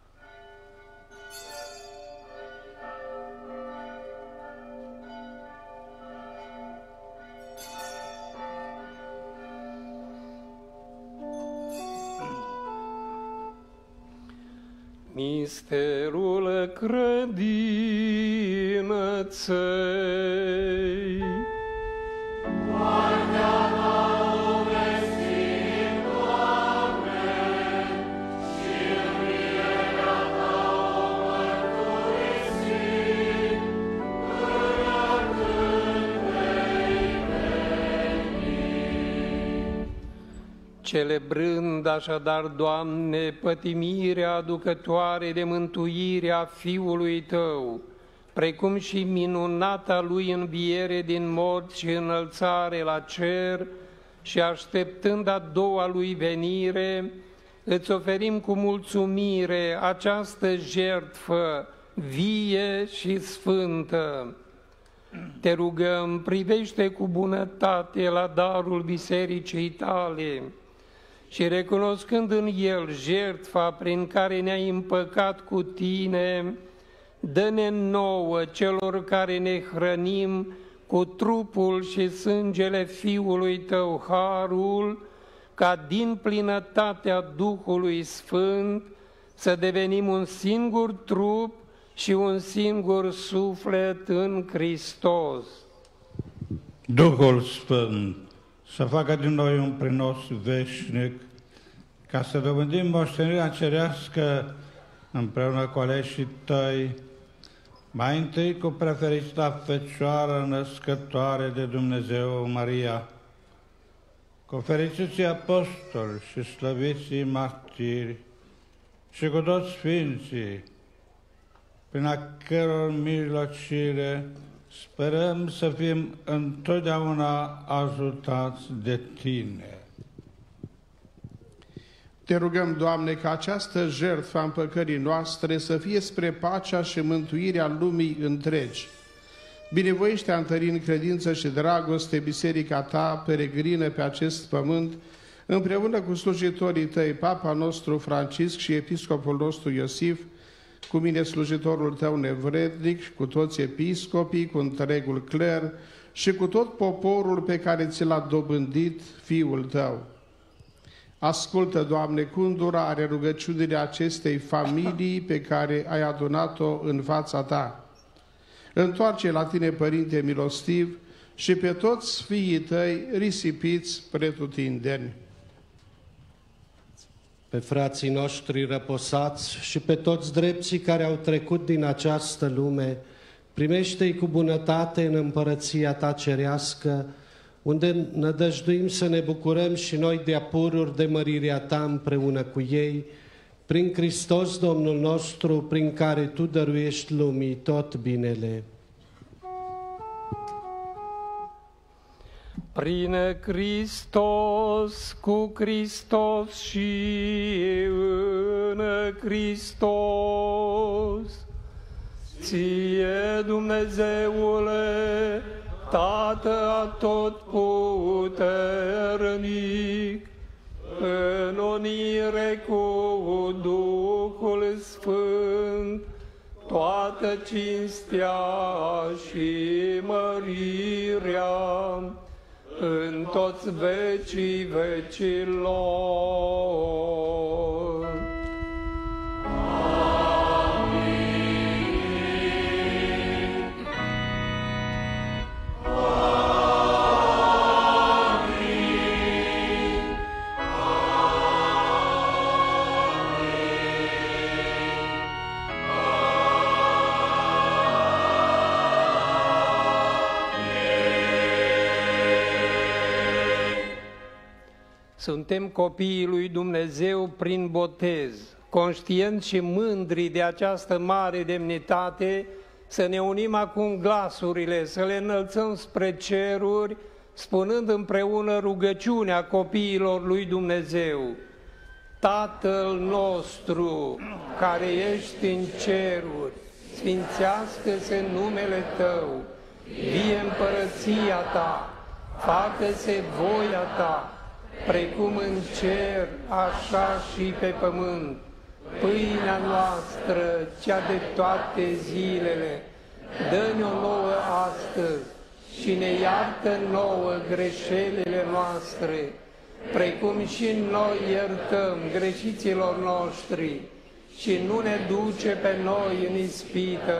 Misterul credinței. Celebrând așadar, Doamne, pătimirea aducătoare de mântuire a Fiului Tău, precum și minunata Lui înviere din morți și înălțare la cer, și așteptând a doua Lui venire, îți oferim cu mulțumire această jertfă vie și sfântă. Te rugăm, privește cu bunătate la darul bisericii Tale și recunoscând în el jertfa prin care ne-ai împăcat cu Tine, dă-ne nouă, celor care ne hrănim cu trupul și sângele Fiului Tău, harul, ca din plinătatea Duhului Sfânt să devenim un singur trup și un singur suflet în Hristos. Duhul Sfânt să facă din noi un prinos veșnic, ca să dobândim moștenirea cerească împreună cu aleșii Tăi, mai întâi cu preferita Fecioară născătoare de Dumnezeu, Maria, cu fericiții apostoli și slăviții martiri și cu toți sfinții, prin a căror mijlocire sperăm să fim întotdeauna ajutați de Tine. Te rugăm, Doamne, ca această jertfă a împăcării noastre să fie spre pacea și mântuirea lumii întregi. Binevoiește a întări în credință și dragoste biserica Ta peregrină pe acest pământ, împreună cu slujitorii Tăi, Papa nostru Francisc și Episcopul nostru Iosif, cu mine slujitorul Tău nevrednic, cu toți episcopii, cu întregul cler și cu tot poporul pe care ți l-a dobândit Fiul Tău. Ascultă, Doamne, cu îndurare rugăciunile acestei familii pe care ai adunat-o în fața Ta. Întoarce la Tine, Părinte milostiv, și pe toți fiii Tăi risipiți pretutindeni. Pe frații noștri răposați și pe toți drepții care au trecut din această lume, primește-i cu bunătate în împărăția Ta cerească, unde nădăjduim să ne bucurăm și noi de apururi de mărirea Ta împreună cu ei, prin Hristos Domnul nostru, prin care Tu dăruiești lumii tot binele. Prin Hristos, cu Hristos și în Hristos, Ție, Dumnezeule, Tată atotputernic, în unire cu Duhul Sfânt, toată cinstea și mărirea în toți vecii vecilor. Suntem copiii lui Dumnezeu prin botez, conștienți și mândri de această mare demnitate, să ne unim acum glasurile, să le înălțăm spre ceruri, spunând împreună rugăciunea copiilor lui Dumnezeu. Tatăl nostru, care ești în ceruri, sfințească-se numele Tău, vie împărăția Ta, facă-se voia Ta, precum în cer, așa și pe pământ. Pâinea noastră, cea de toate zilele, dă-ne-o nouă astăzi și ne iartă nouă greșelile noastre, precum și noi iertăm greșiților noștri, și nu ne duce pe noi în ispită,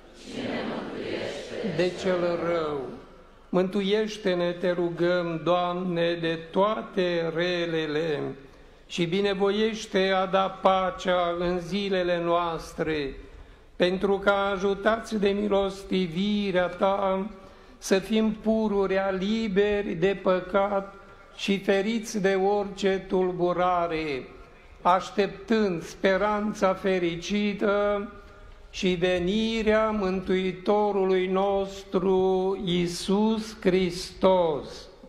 de cel rău. Mântuiește-ne, te rugăm, Doamne, de toate relele și binevoiește a da pacea în zilele noastre, pentru că ajutați de milostivirea Ta să fim pururea liberi de păcat și feriți de orice tulburare, așteptând speranța fericită și venirea Mântuitorului nostru, Iisus Hristos.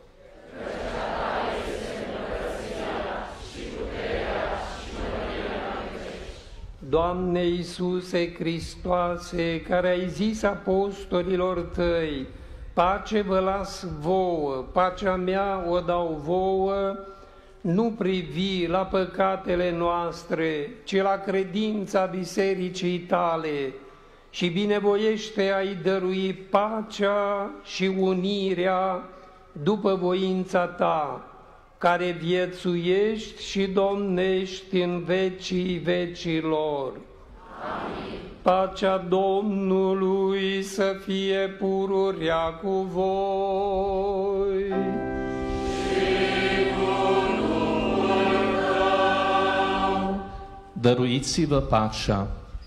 Doamne Iisuse Hristoase, care ai zis apostolilor Tăi, pace vă las vouă, pacea mea o dau vouă, nu privi la păcatele noastre, ci la credința bisericii Tale și binevoiește a-i dărui pacea și unirea după voința Ta, care viețuiești și domnești în vecii vecilor. Amin. Pacea Domnului să fie pururea cu voi. Dăruiți-vă pacea.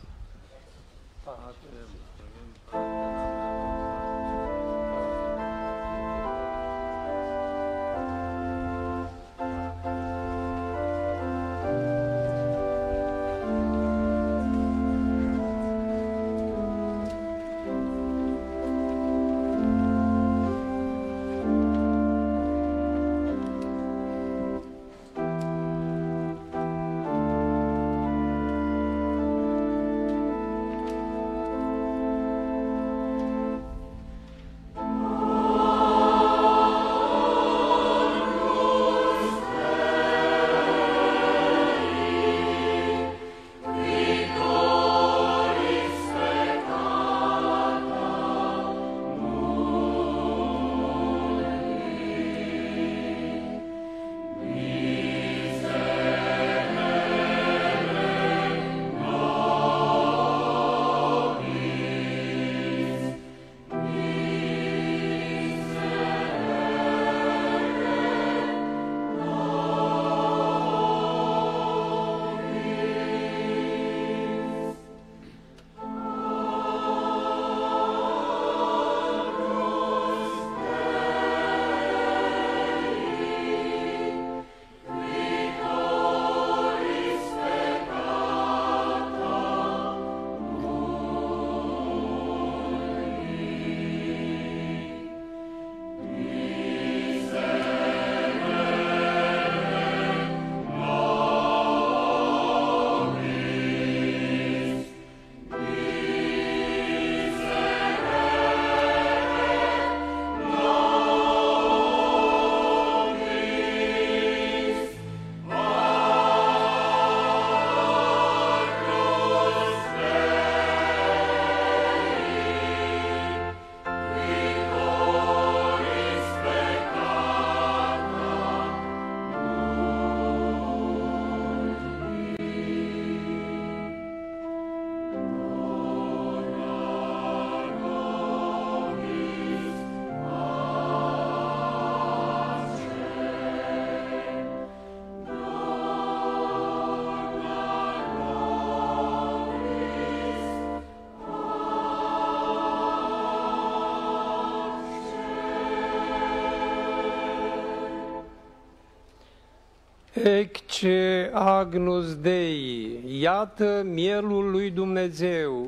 Ecce Agnus Dei, iată mielul lui Dumnezeu,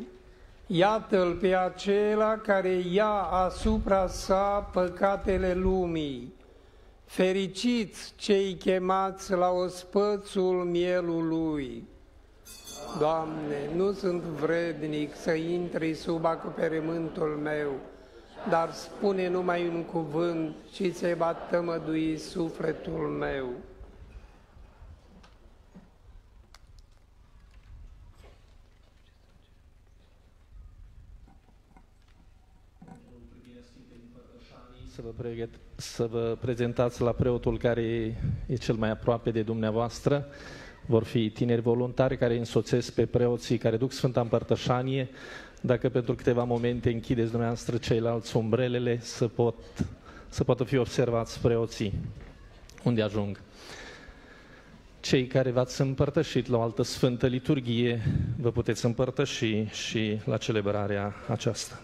iată-l pe acela care ia asupra sa păcatele lumii. Fericiți cei chemați la ospățul mielului. Doamne, nu sunt vrednic să intri sub acoperământul meu, dar spune numai un cuvânt și se va tămădui sufletul meu. Să vă, pregăt, să vă prezentați la preotul care e cel mai aproape de dumneavoastră. Vor fi tineri voluntari care însoțesc pe preoții care duc Sfânta Împărtășanie. Dacă pentru câteva momente închideți dumneavoastră ceilalți umbrelele, să, pot, să poată fi observați preoții unde ajung. Cei care v-ați împărtășit la o altă sfântă liturghie, vă puteți împărtăși și la celebrarea aceasta.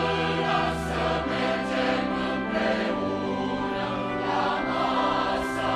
Să mergem împreună la masa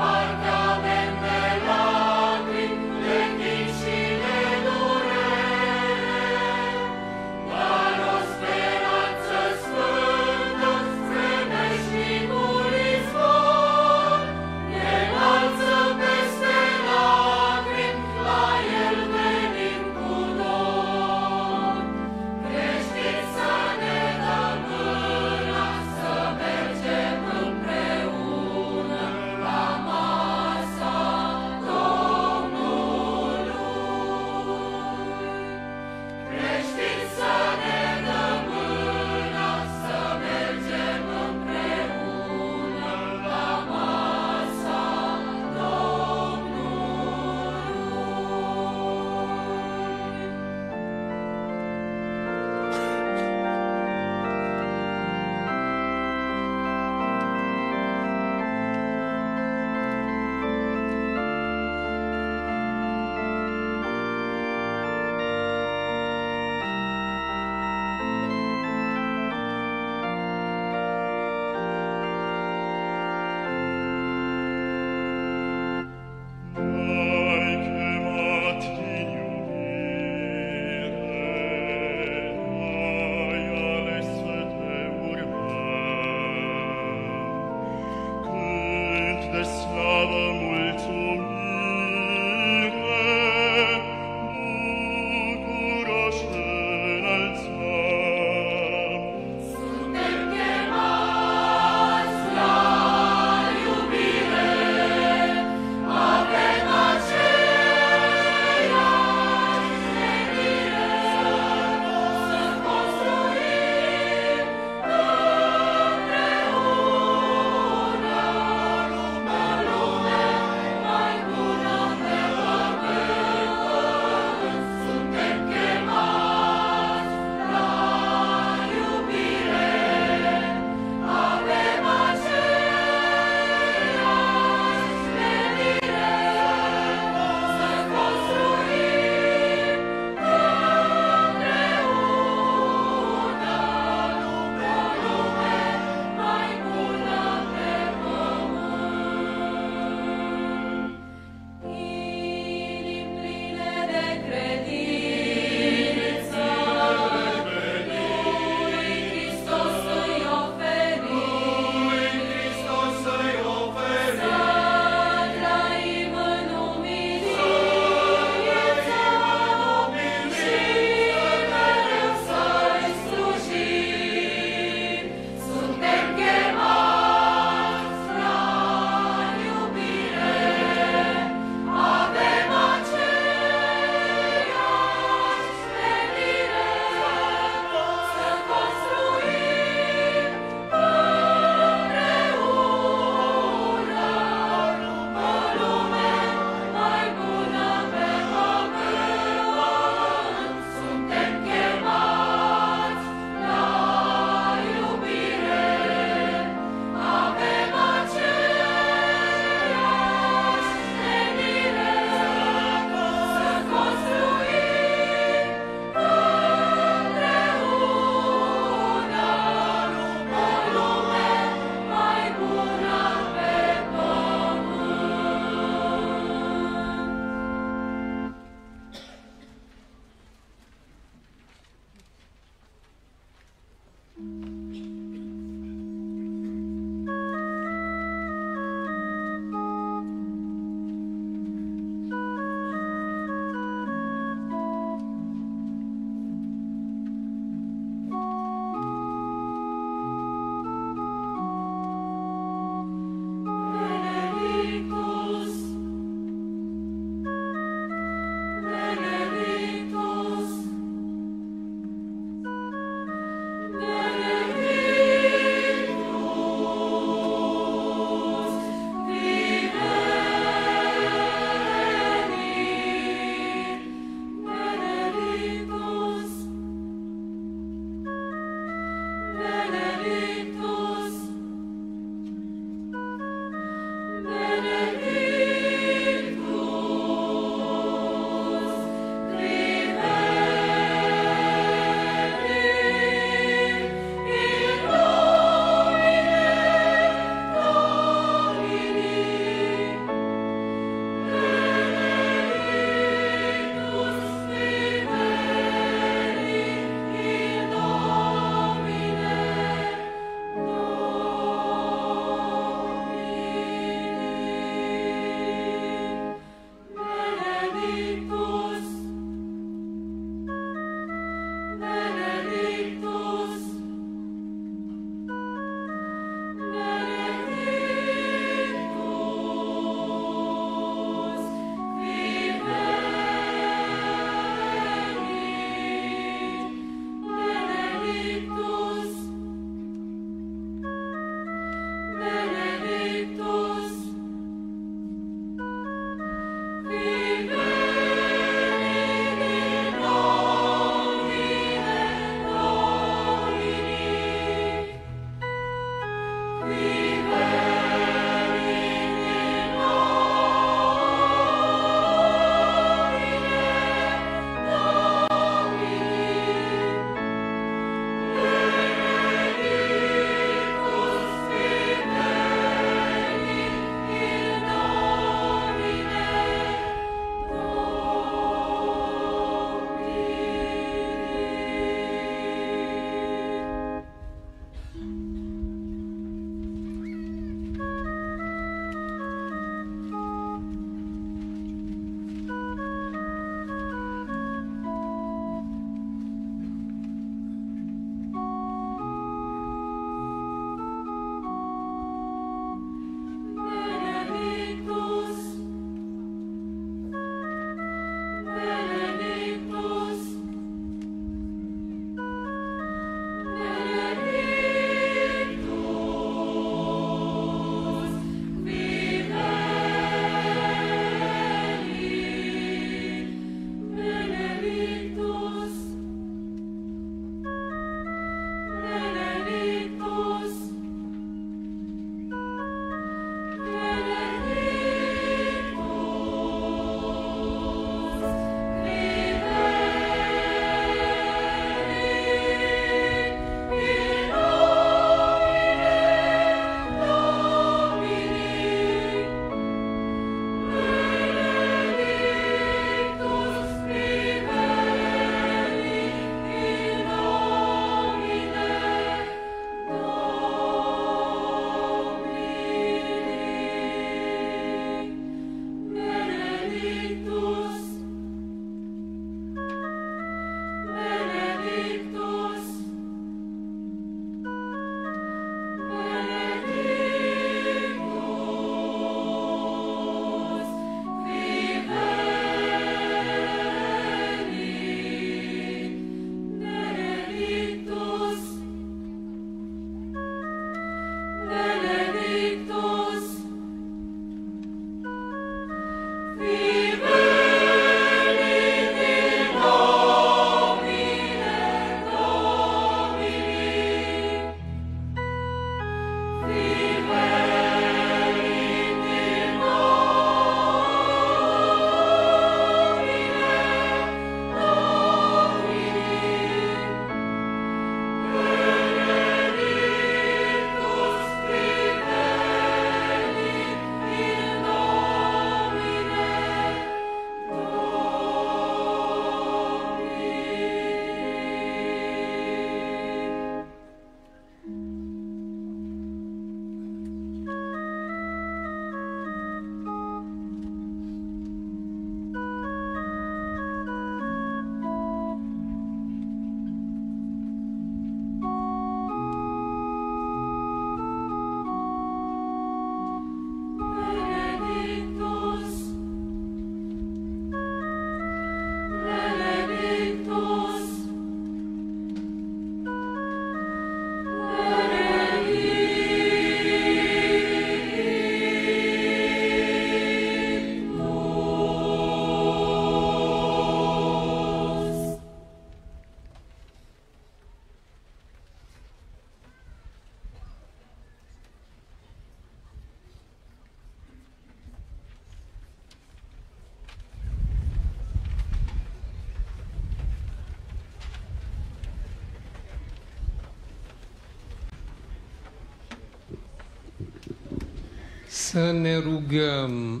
Să ne rugăm.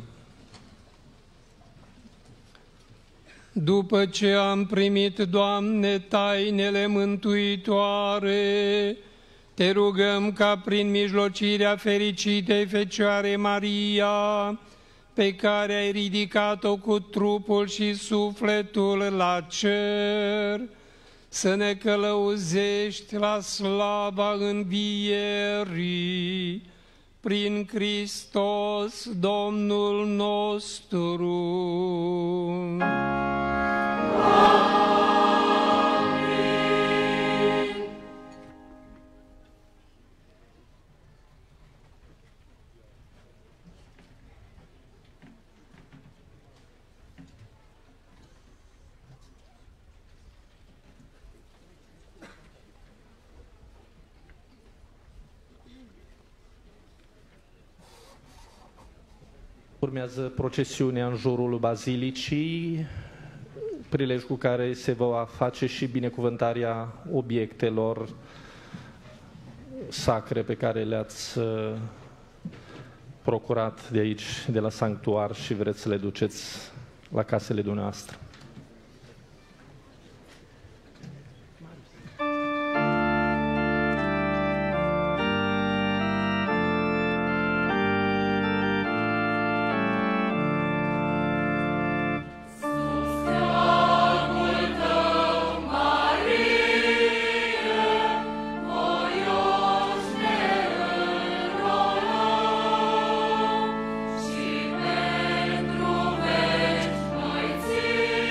După ce am primit, Doamne, tainele mântuitoare, Te rugăm ca prin mijlocirea fericitei Fecioare Maria, pe care ai ridicat-o cu trupul și sufletul la cer, să ne călăuzești la slava învierii, prin Hristos Domnul nostru. Urmează procesiunea în jurul bazilicii, prilej cu care se va face și binecuvântarea obiectelor sacre pe care le-ați procurat de aici, de la sanctuar, și vreți să le duceți la casele dumneavoastră. Și pentru veci noi ți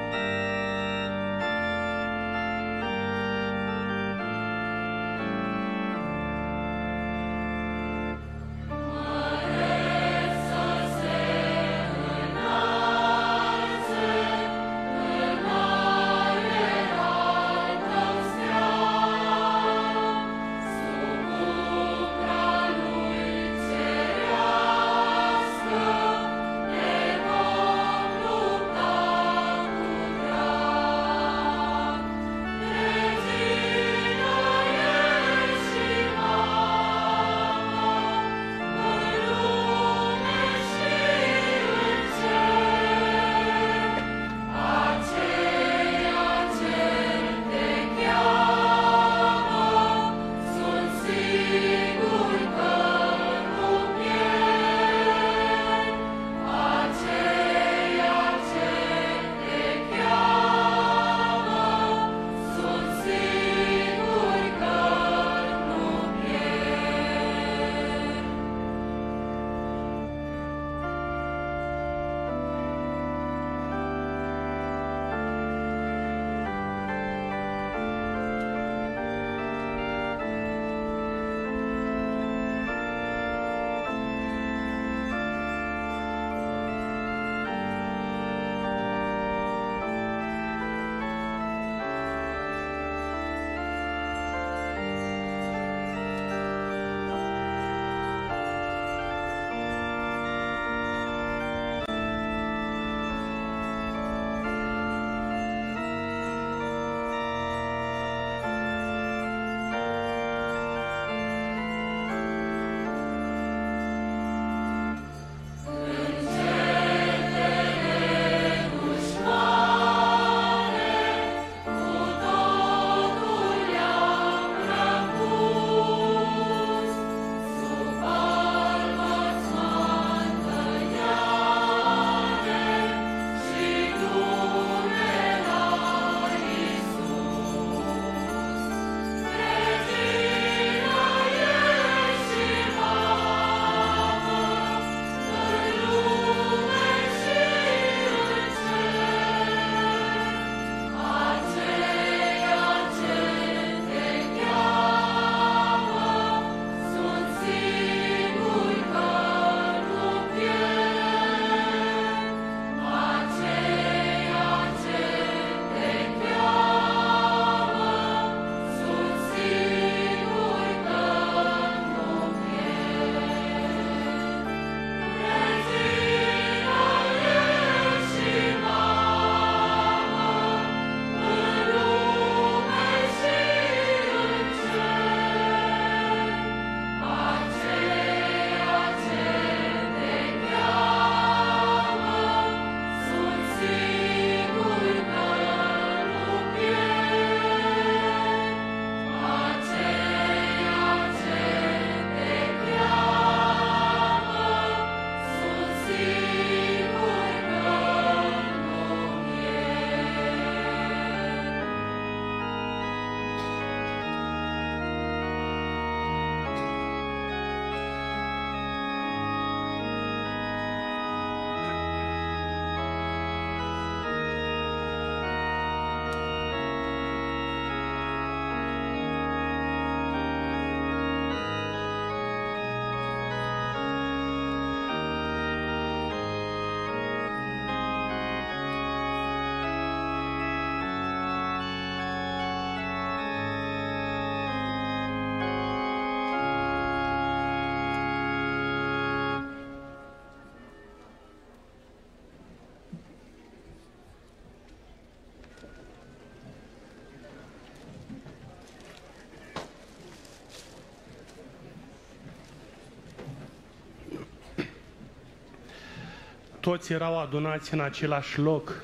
toți erau adunați în același loc.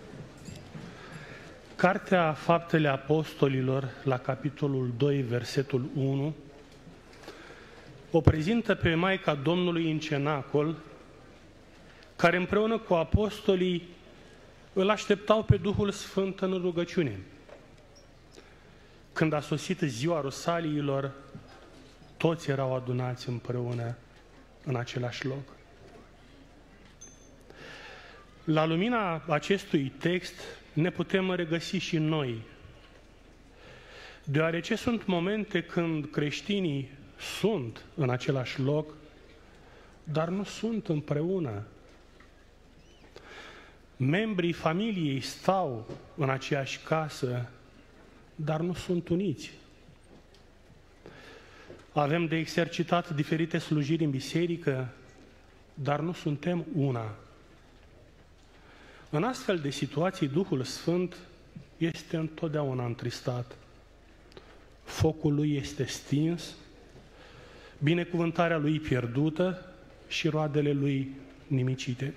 Cartea Faptele Apostolilor, la capitolul doi, versetul unu, o prezintă pe Maica Domnului în cenacol, care împreună cu apostolii îl așteptau pe Duhul Sfânt în rugăciune. Când a sosit ziua Rusaliilor, toți erau adunați împreună în același loc. La lumina acestui text ne putem regăsi și noi, deoarece sunt momente când creștinii sunt în același loc, dar nu sunt împreună. Membrii familiei stau în aceeași casă, dar nu sunt uniți. Avem de exercitat diferite slujiri în biserică, dar nu suntem una. În astfel de situații, Duhul Sfânt este întotdeauna întristat. Focul lui este stins, binecuvântarea lui pierdută și roadele lui nimicite.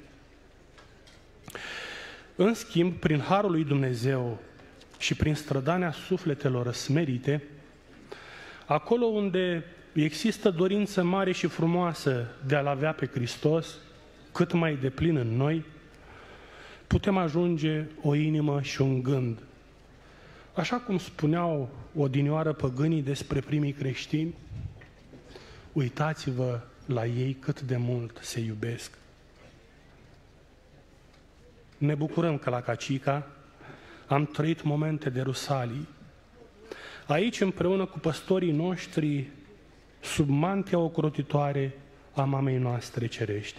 În schimb, prin harul lui Dumnezeu și prin strădania sufletelor smerite, acolo unde există dorință mare și frumoasă de a-L avea pe Hristos cât mai deplin în noi, putem ajunge o inimă și un gând. Așa cum spuneau odinioară păgânii despre primii creștini, uitați-vă la ei cât de mult se iubesc. Ne bucurăm că la Cacica am trăit momente de rusalii. Aici, împreună cu păstorii noștri, sub mantia ocrotitoare a mamei noastre cerești.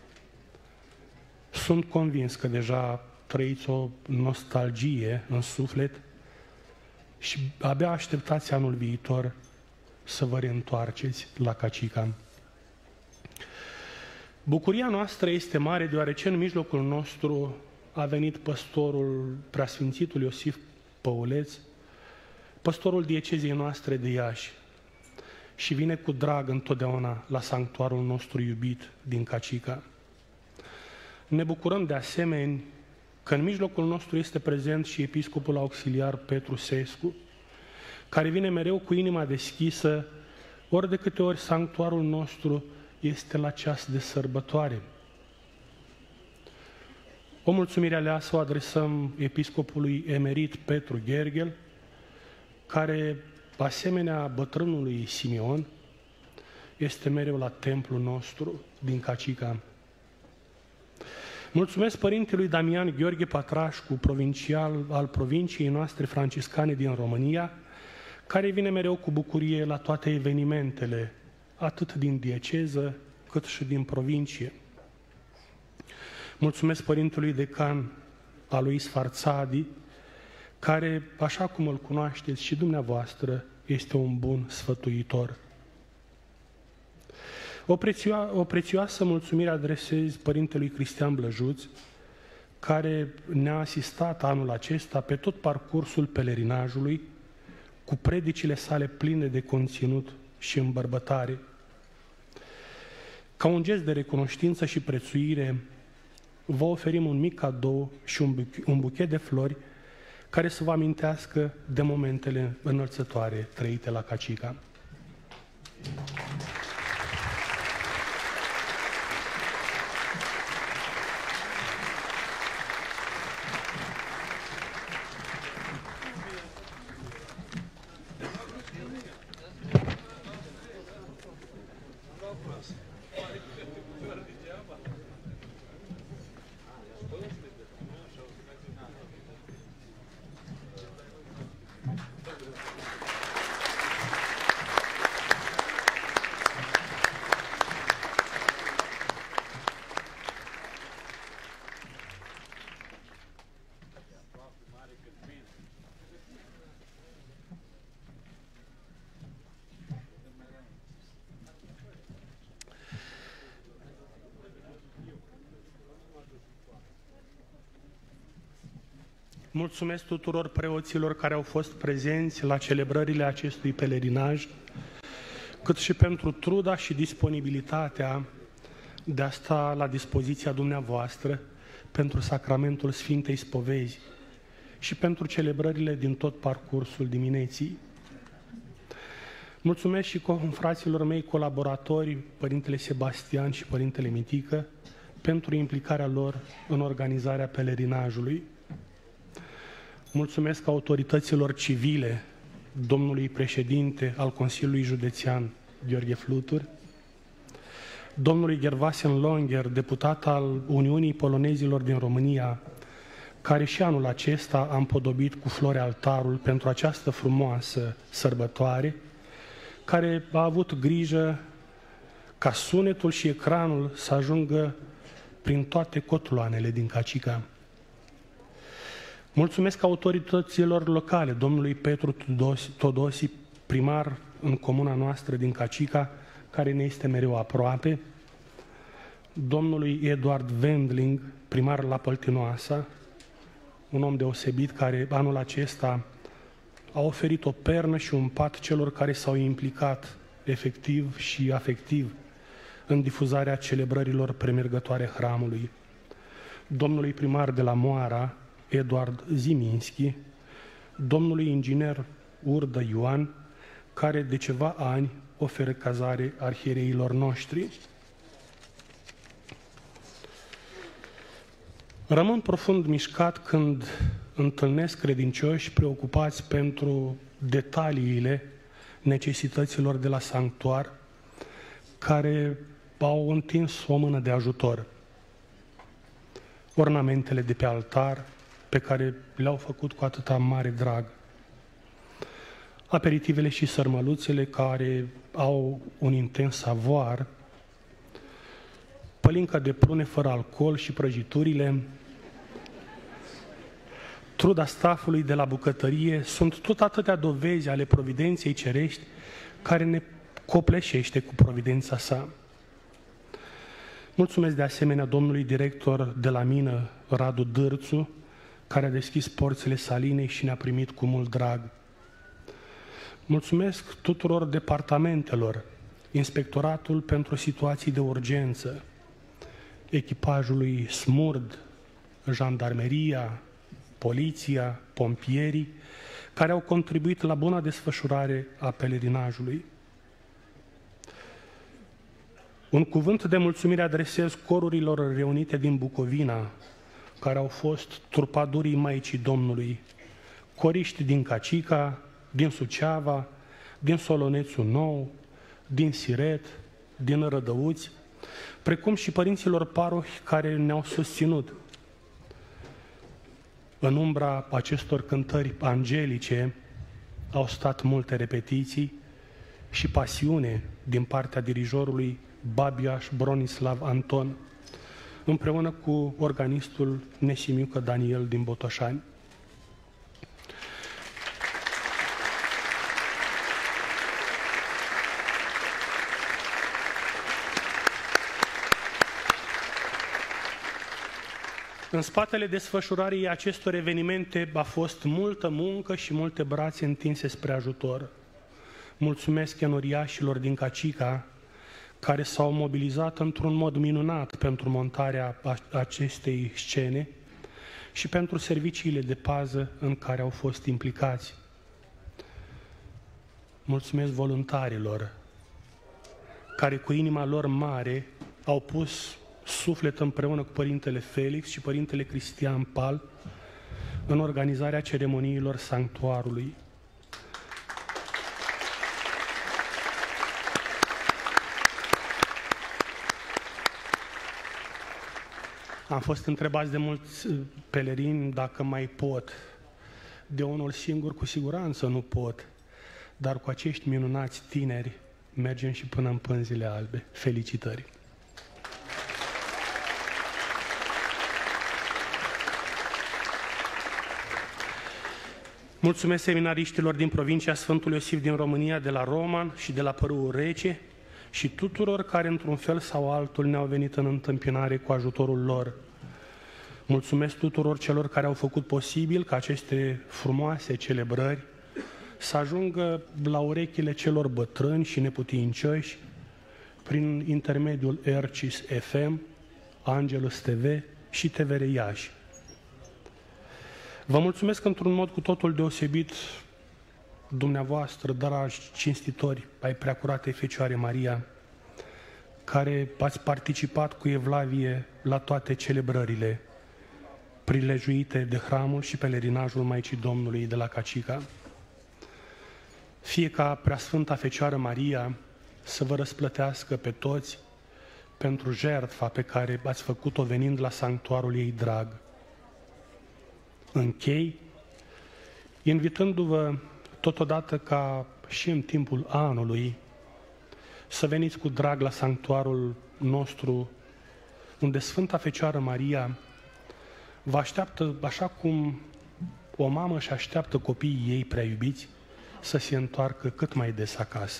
Sunt convins că deja trăiți o nostalgie în suflet și abia așteptați anul viitor să vă reîntoarceți la Cacica. Bucuria noastră este mare deoarece în mijlocul nostru a venit păstorul preasfințitul Iosif Păuleț, păstorul diecezei noastre de Iași, și vine cu drag întotdeauna la sanctuarul nostru iubit din Cacica. Ne bucurăm de asemenea că în mijlocul nostru este prezent și episcopul auxiliar Petru Sescu, care vine mereu cu inima deschisă ori de câte ori sanctuarul nostru este la ceas de sărbătoare. O mulțumire aleasă o adresăm episcopului emerit Petru Gherghel, care, asemenea bătrânului Simeon, este mereu la templul nostru din Cacica. Mulțumesc părintelui Damian Gheorghe Patrașcu, provincial al provinciei noastre franciscane din România, care vine mereu cu bucurie la toate evenimentele, atât din dieceză, cât și din provincie. Mulțumesc părintelui decan Alois Farțadi, care, așa cum îl cunoașteți și dumneavoastră, este un bun sfătuitor. O, prețio- o prețioasă mulțumire adresez părintelui Cristian Blăjuț, care ne-a asistat anul acesta pe tot parcursul pelerinajului, cu predicile sale pline de conținut și îmbărbătare. Ca un gest de recunoștință și prețuire, vă oferim un mic cadou și un, buch- un buchet de flori care să vă amintească de momentele înălțătoare trăite la Cacica. Mulțumesc tuturor preoților care au fost prezenți la celebrările acestui pelerinaj, cât și pentru truda și disponibilitatea de a sta la dispoziția dumneavoastră pentru sacramentul Sfintei Spovezi și pentru celebrările din tot parcursul dimineții. Mulțumesc și confraților mei colaboratori, Părintele Sebastian și Părintele Mitică, pentru implicarea lor în organizarea pelerinajului. Mulțumesc autorităților civile, domnului președinte al Consiliului Județean Gheorghe Flutur, domnului Gervasian Longer, deputat al Uniunii Polonezilor din România, care și anul acesta a împodobit cu flori altarul pentru această frumoasă sărbătoare, care a avut grijă ca sunetul și ecranul să ajungă prin toate cotloanele din Cacica. Mulțumesc autorităților locale, domnului Petru Todosi, primar în comuna noastră din Cacica, care ne este mereu aproape, domnului Eduard Wendling, primar la Păltinoasa, un om deosebit care anul acesta a oferit o pernă și un pat celor care s-au implicat efectiv și afectiv în difuzarea celebrărilor premergătoare hramului. Domnului primar de la Moara, Eduard Ziminski, domnului inginer Urdă Ioan, care de ceva ani oferă cazare arhiereilor noștri. Rămân profund mișcat când întâlnesc credincioși preocupați pentru detaliile necesităților de la sanctuar, care au întins o mână de ajutor. Ornamentele de pe altar, pe care le-au făcut cu atâta mare drag. Aperitivele și sărmăluțele care au un intens savoar, pălinca de prune fără alcool și prăjiturile, truda stafului de la bucătărie sunt tot atâtea dovezi ale providenței cerești care ne copleșește cu providența sa. Mulțumesc de asemenea domnului director de la mină, Radu Dârțu, care a deschis porțile salinei și ne-a primit cu mult drag. Mulțumesc tuturor departamentelor, Inspectoratul pentru situații de urgență, echipajului SMURD, Jandarmeria, Poliția, pompierii, care au contribuit la buna desfășurare a pelerinajului. Un cuvânt de mulțumire adresez corurilor reunite din Bucovina, care au fost trupadurii Maicii Domnului, coriști din Cacica, din Suceava, din Solonețul Nou, din Siret, din Rădăuți, precum și părinților parohi care ne-au susținut. În umbra acestor cântări angelice au stat multe repetiții și pasiune din partea dirijorului Babiaș Bronislav Anton, împreună cu organistul Nesimiucă Daniel din Botoșani. În spatele desfășurării acestor evenimente a fost multă muncă și multe brațe întinse spre ajutor. Mulțumesc enoriașilor din Cacica, care s-au mobilizat într-un mod minunat pentru montarea acestei scene și pentru serviciile de pază în care au fost implicați. Mulțumesc voluntarilor, care cu inima lor mare au pus suflet împreună cu Părintele Felix și Părintele Cristian Pal în organizarea ceremoniilor sanctuarului. Am fost întrebați de mulți pelerini dacă mai pot. De unul singur cu siguranță nu pot, dar cu acești minunați tineri mergem și până în Pânzile Albe. Felicitări! Mulțumesc seminariștilor din provincia Sfântul Iosif din România, de la Roman și de la Părâul Rece și tuturor care într-un fel sau altul ne-au venit în întâmpinare cu ajutorul lor. Mulțumesc tuturor celor care au făcut posibil ca aceste frumoase celebrări să ajungă la urechile celor bătrâni și neputincioși prin intermediul R C I S F M, Angelus T V și T V R Iași. Vă mulțumesc într-un mod cu totul deosebit dumneavoastră, dragi cinstitori ai Preacuratei Fecioare Maria, care ați participat cu evlavie la toate celebrările prilejuite de hramul și pelerinajul Maicii Domnului de la Cacica. Fie ca Preasfânta Fecioară Maria să vă răsplătească pe toți pentru jertfa pe care ați făcut-o venind la sanctuarul ei drag. Închei, invitându-vă totodată ca și în timpul anului să veniți cu drag la sanctuarul nostru, unde Sfânta Fecioară Maria vă așteaptă, așa cum o mamă își așteaptă copiii ei prea iubiți, să se întoarcă cât mai des acasă.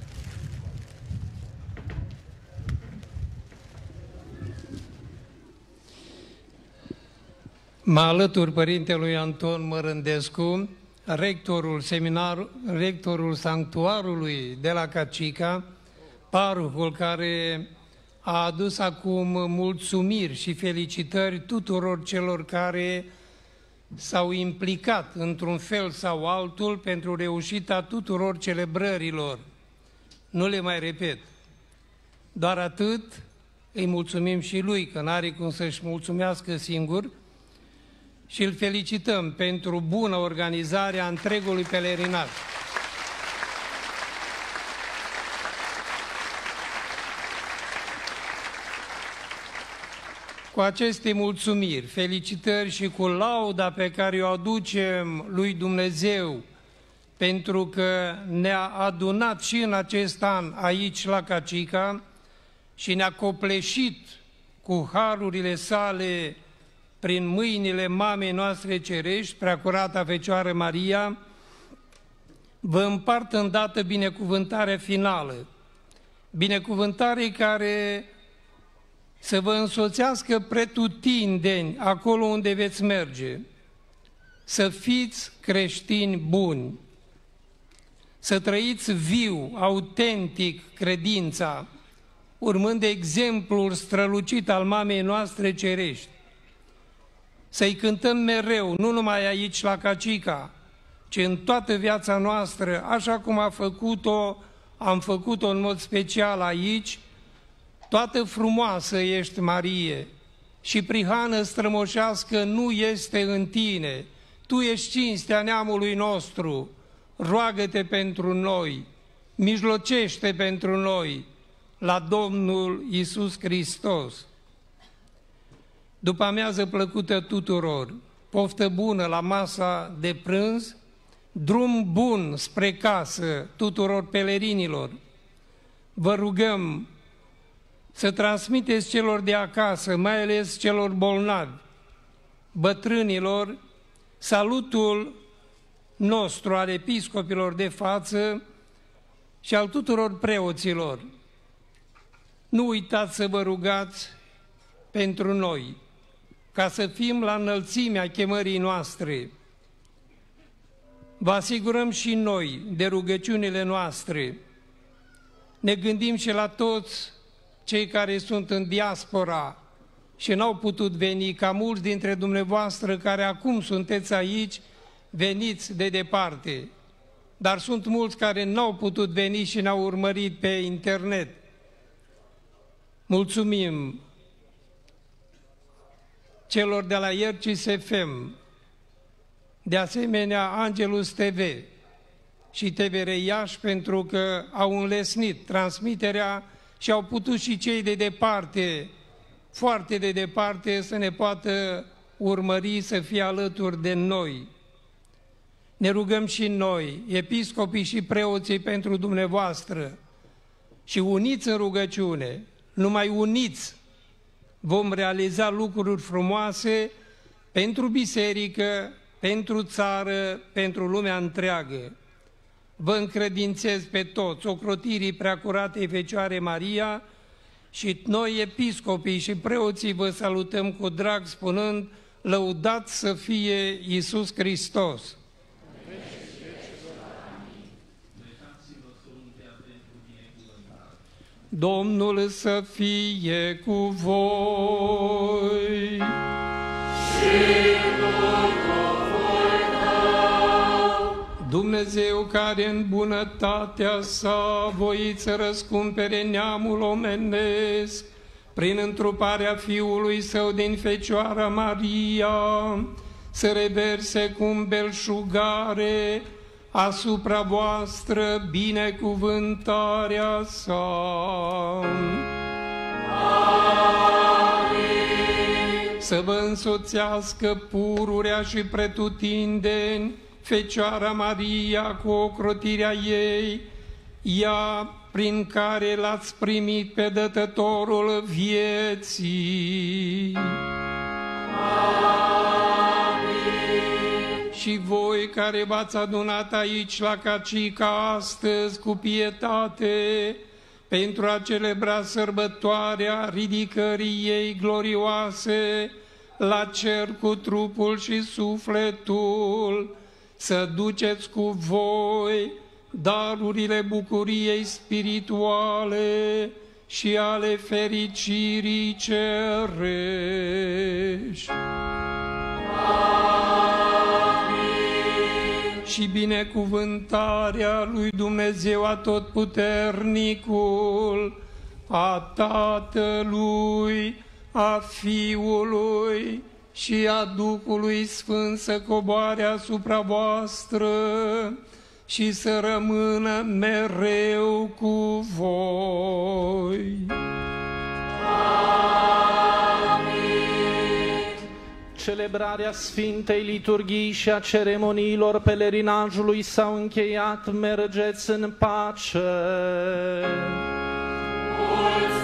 Mă alătur părintelui Anton Mărândescu, rectorul, seminar, rectorul sanctuarului de la Cacica, paruhul care a adus acum mulțumiri și felicitări tuturor celor care s-au implicat într-un fel sau altul pentru reușita tuturor celebrărilor. Nu le mai repet. Doar atât, îi mulțumim și lui, că n-are cum să-și mulțumească singur, și îl felicităm pentru bună organizare a întregului pelerinaj. Cu aceste mulțumiri, felicitări și cu lauda pe care o aducem lui Dumnezeu, pentru că ne-a adunat și în acest an aici la Cacica și ne-a copleșit cu harurile sale prin mâinile mamei noastre cerești, Preacurata Fecioară Maria, vă împart îndată binecuvântarea finală, binecuvântare care să vă însoțească pretutindeni acolo unde veți merge, să fiți creștini buni, să trăiți viu, autentic credința, urmând exemplul strălucit al mamei noastre cerești, să-i cântăm mereu, nu numai aici la Cacica, ci în toată viața noastră, așa cum a făcut-o, am făcut-o în mod special aici, toată frumoasă ești, Marie, și prihană strămoșească nu este în tine. Tu ești cinstea neamului nostru, roagă-te pentru noi, mijlocește pentru noi la Domnul Iisus Hristos. După amiază plăcută tuturor, poftă bună la masa de prânz, drum bun spre casă tuturor pelerinilor. Vă rugăm să transmiteți celor de acasă, mai ales celor bolnavi, bătrânilor, salutul nostru al episcopilor de față și al tuturor preoților. Nu uitați să vă rugați pentru noi, ca să fim la înălțimea chemării noastre. Vă asigurăm și noi de rugăciunile noastre. Ne gândim și la toți cei care sunt în diaspora și n-au putut veni, ca mulți dintre dumneavoastră care acum sunteți aici, veniți de departe. Dar sunt mulți care n-au putut veni și ne-au urmărit pe internet. Mulțumim celor de la I R C S F M, de asemenea Angelus T V și T V R Iași, pentru că au înlesnit transmiterea și au putut și cei de departe, foarte de departe, să ne poată urmări, să fie alături de noi. Ne rugăm și noi, episcopii și preoții, pentru dumneavoastră și uniți în rugăciune, numai uniți vom realiza lucruri frumoase pentru biserică, pentru țară, pentru lumea întreagă. Vă încredințez pe toți ocrotirii Preacuratei Fecioare Maria și noi, episcopii și preoții, vă salutăm cu drag spunând: lăudat să fie Iisus Hristos! Domnul să fie cu voi! Și Dumnezeu, care în bunătatea sa a voit să răscumpere neamul omenesc prin întruparea Fiului Său din Fecioara Maria, să reverse cu belșugare asupra voastră binecuvântarea sa. să vă însoțească pururea și pretutindeni Fecioara Maria cu ocrotirea ei, ea prin care l-ați primit pe Dătătorul vieții. Amin. Și voi care v-ați adunat aici la Cacica astăzi cu pietate pentru a celebra sărbătoarea ridicării ei glorioase la cer cu trupul și sufletul, să duceți cu voi darurile bucuriei spirituale și ale fericirii cerești. Amin. Și binecuvântarea lui Dumnezeu Atotputernicul, a Tatălui, a Fiului și a Duhului Sfânt să coboare asupra voastră și să rămână mereu cu voi. Amin. Celebrarea Sfintei Liturghii și a ceremoniilor pelerinajului s-au încheiat. Mergeți în pace. Mulțumim.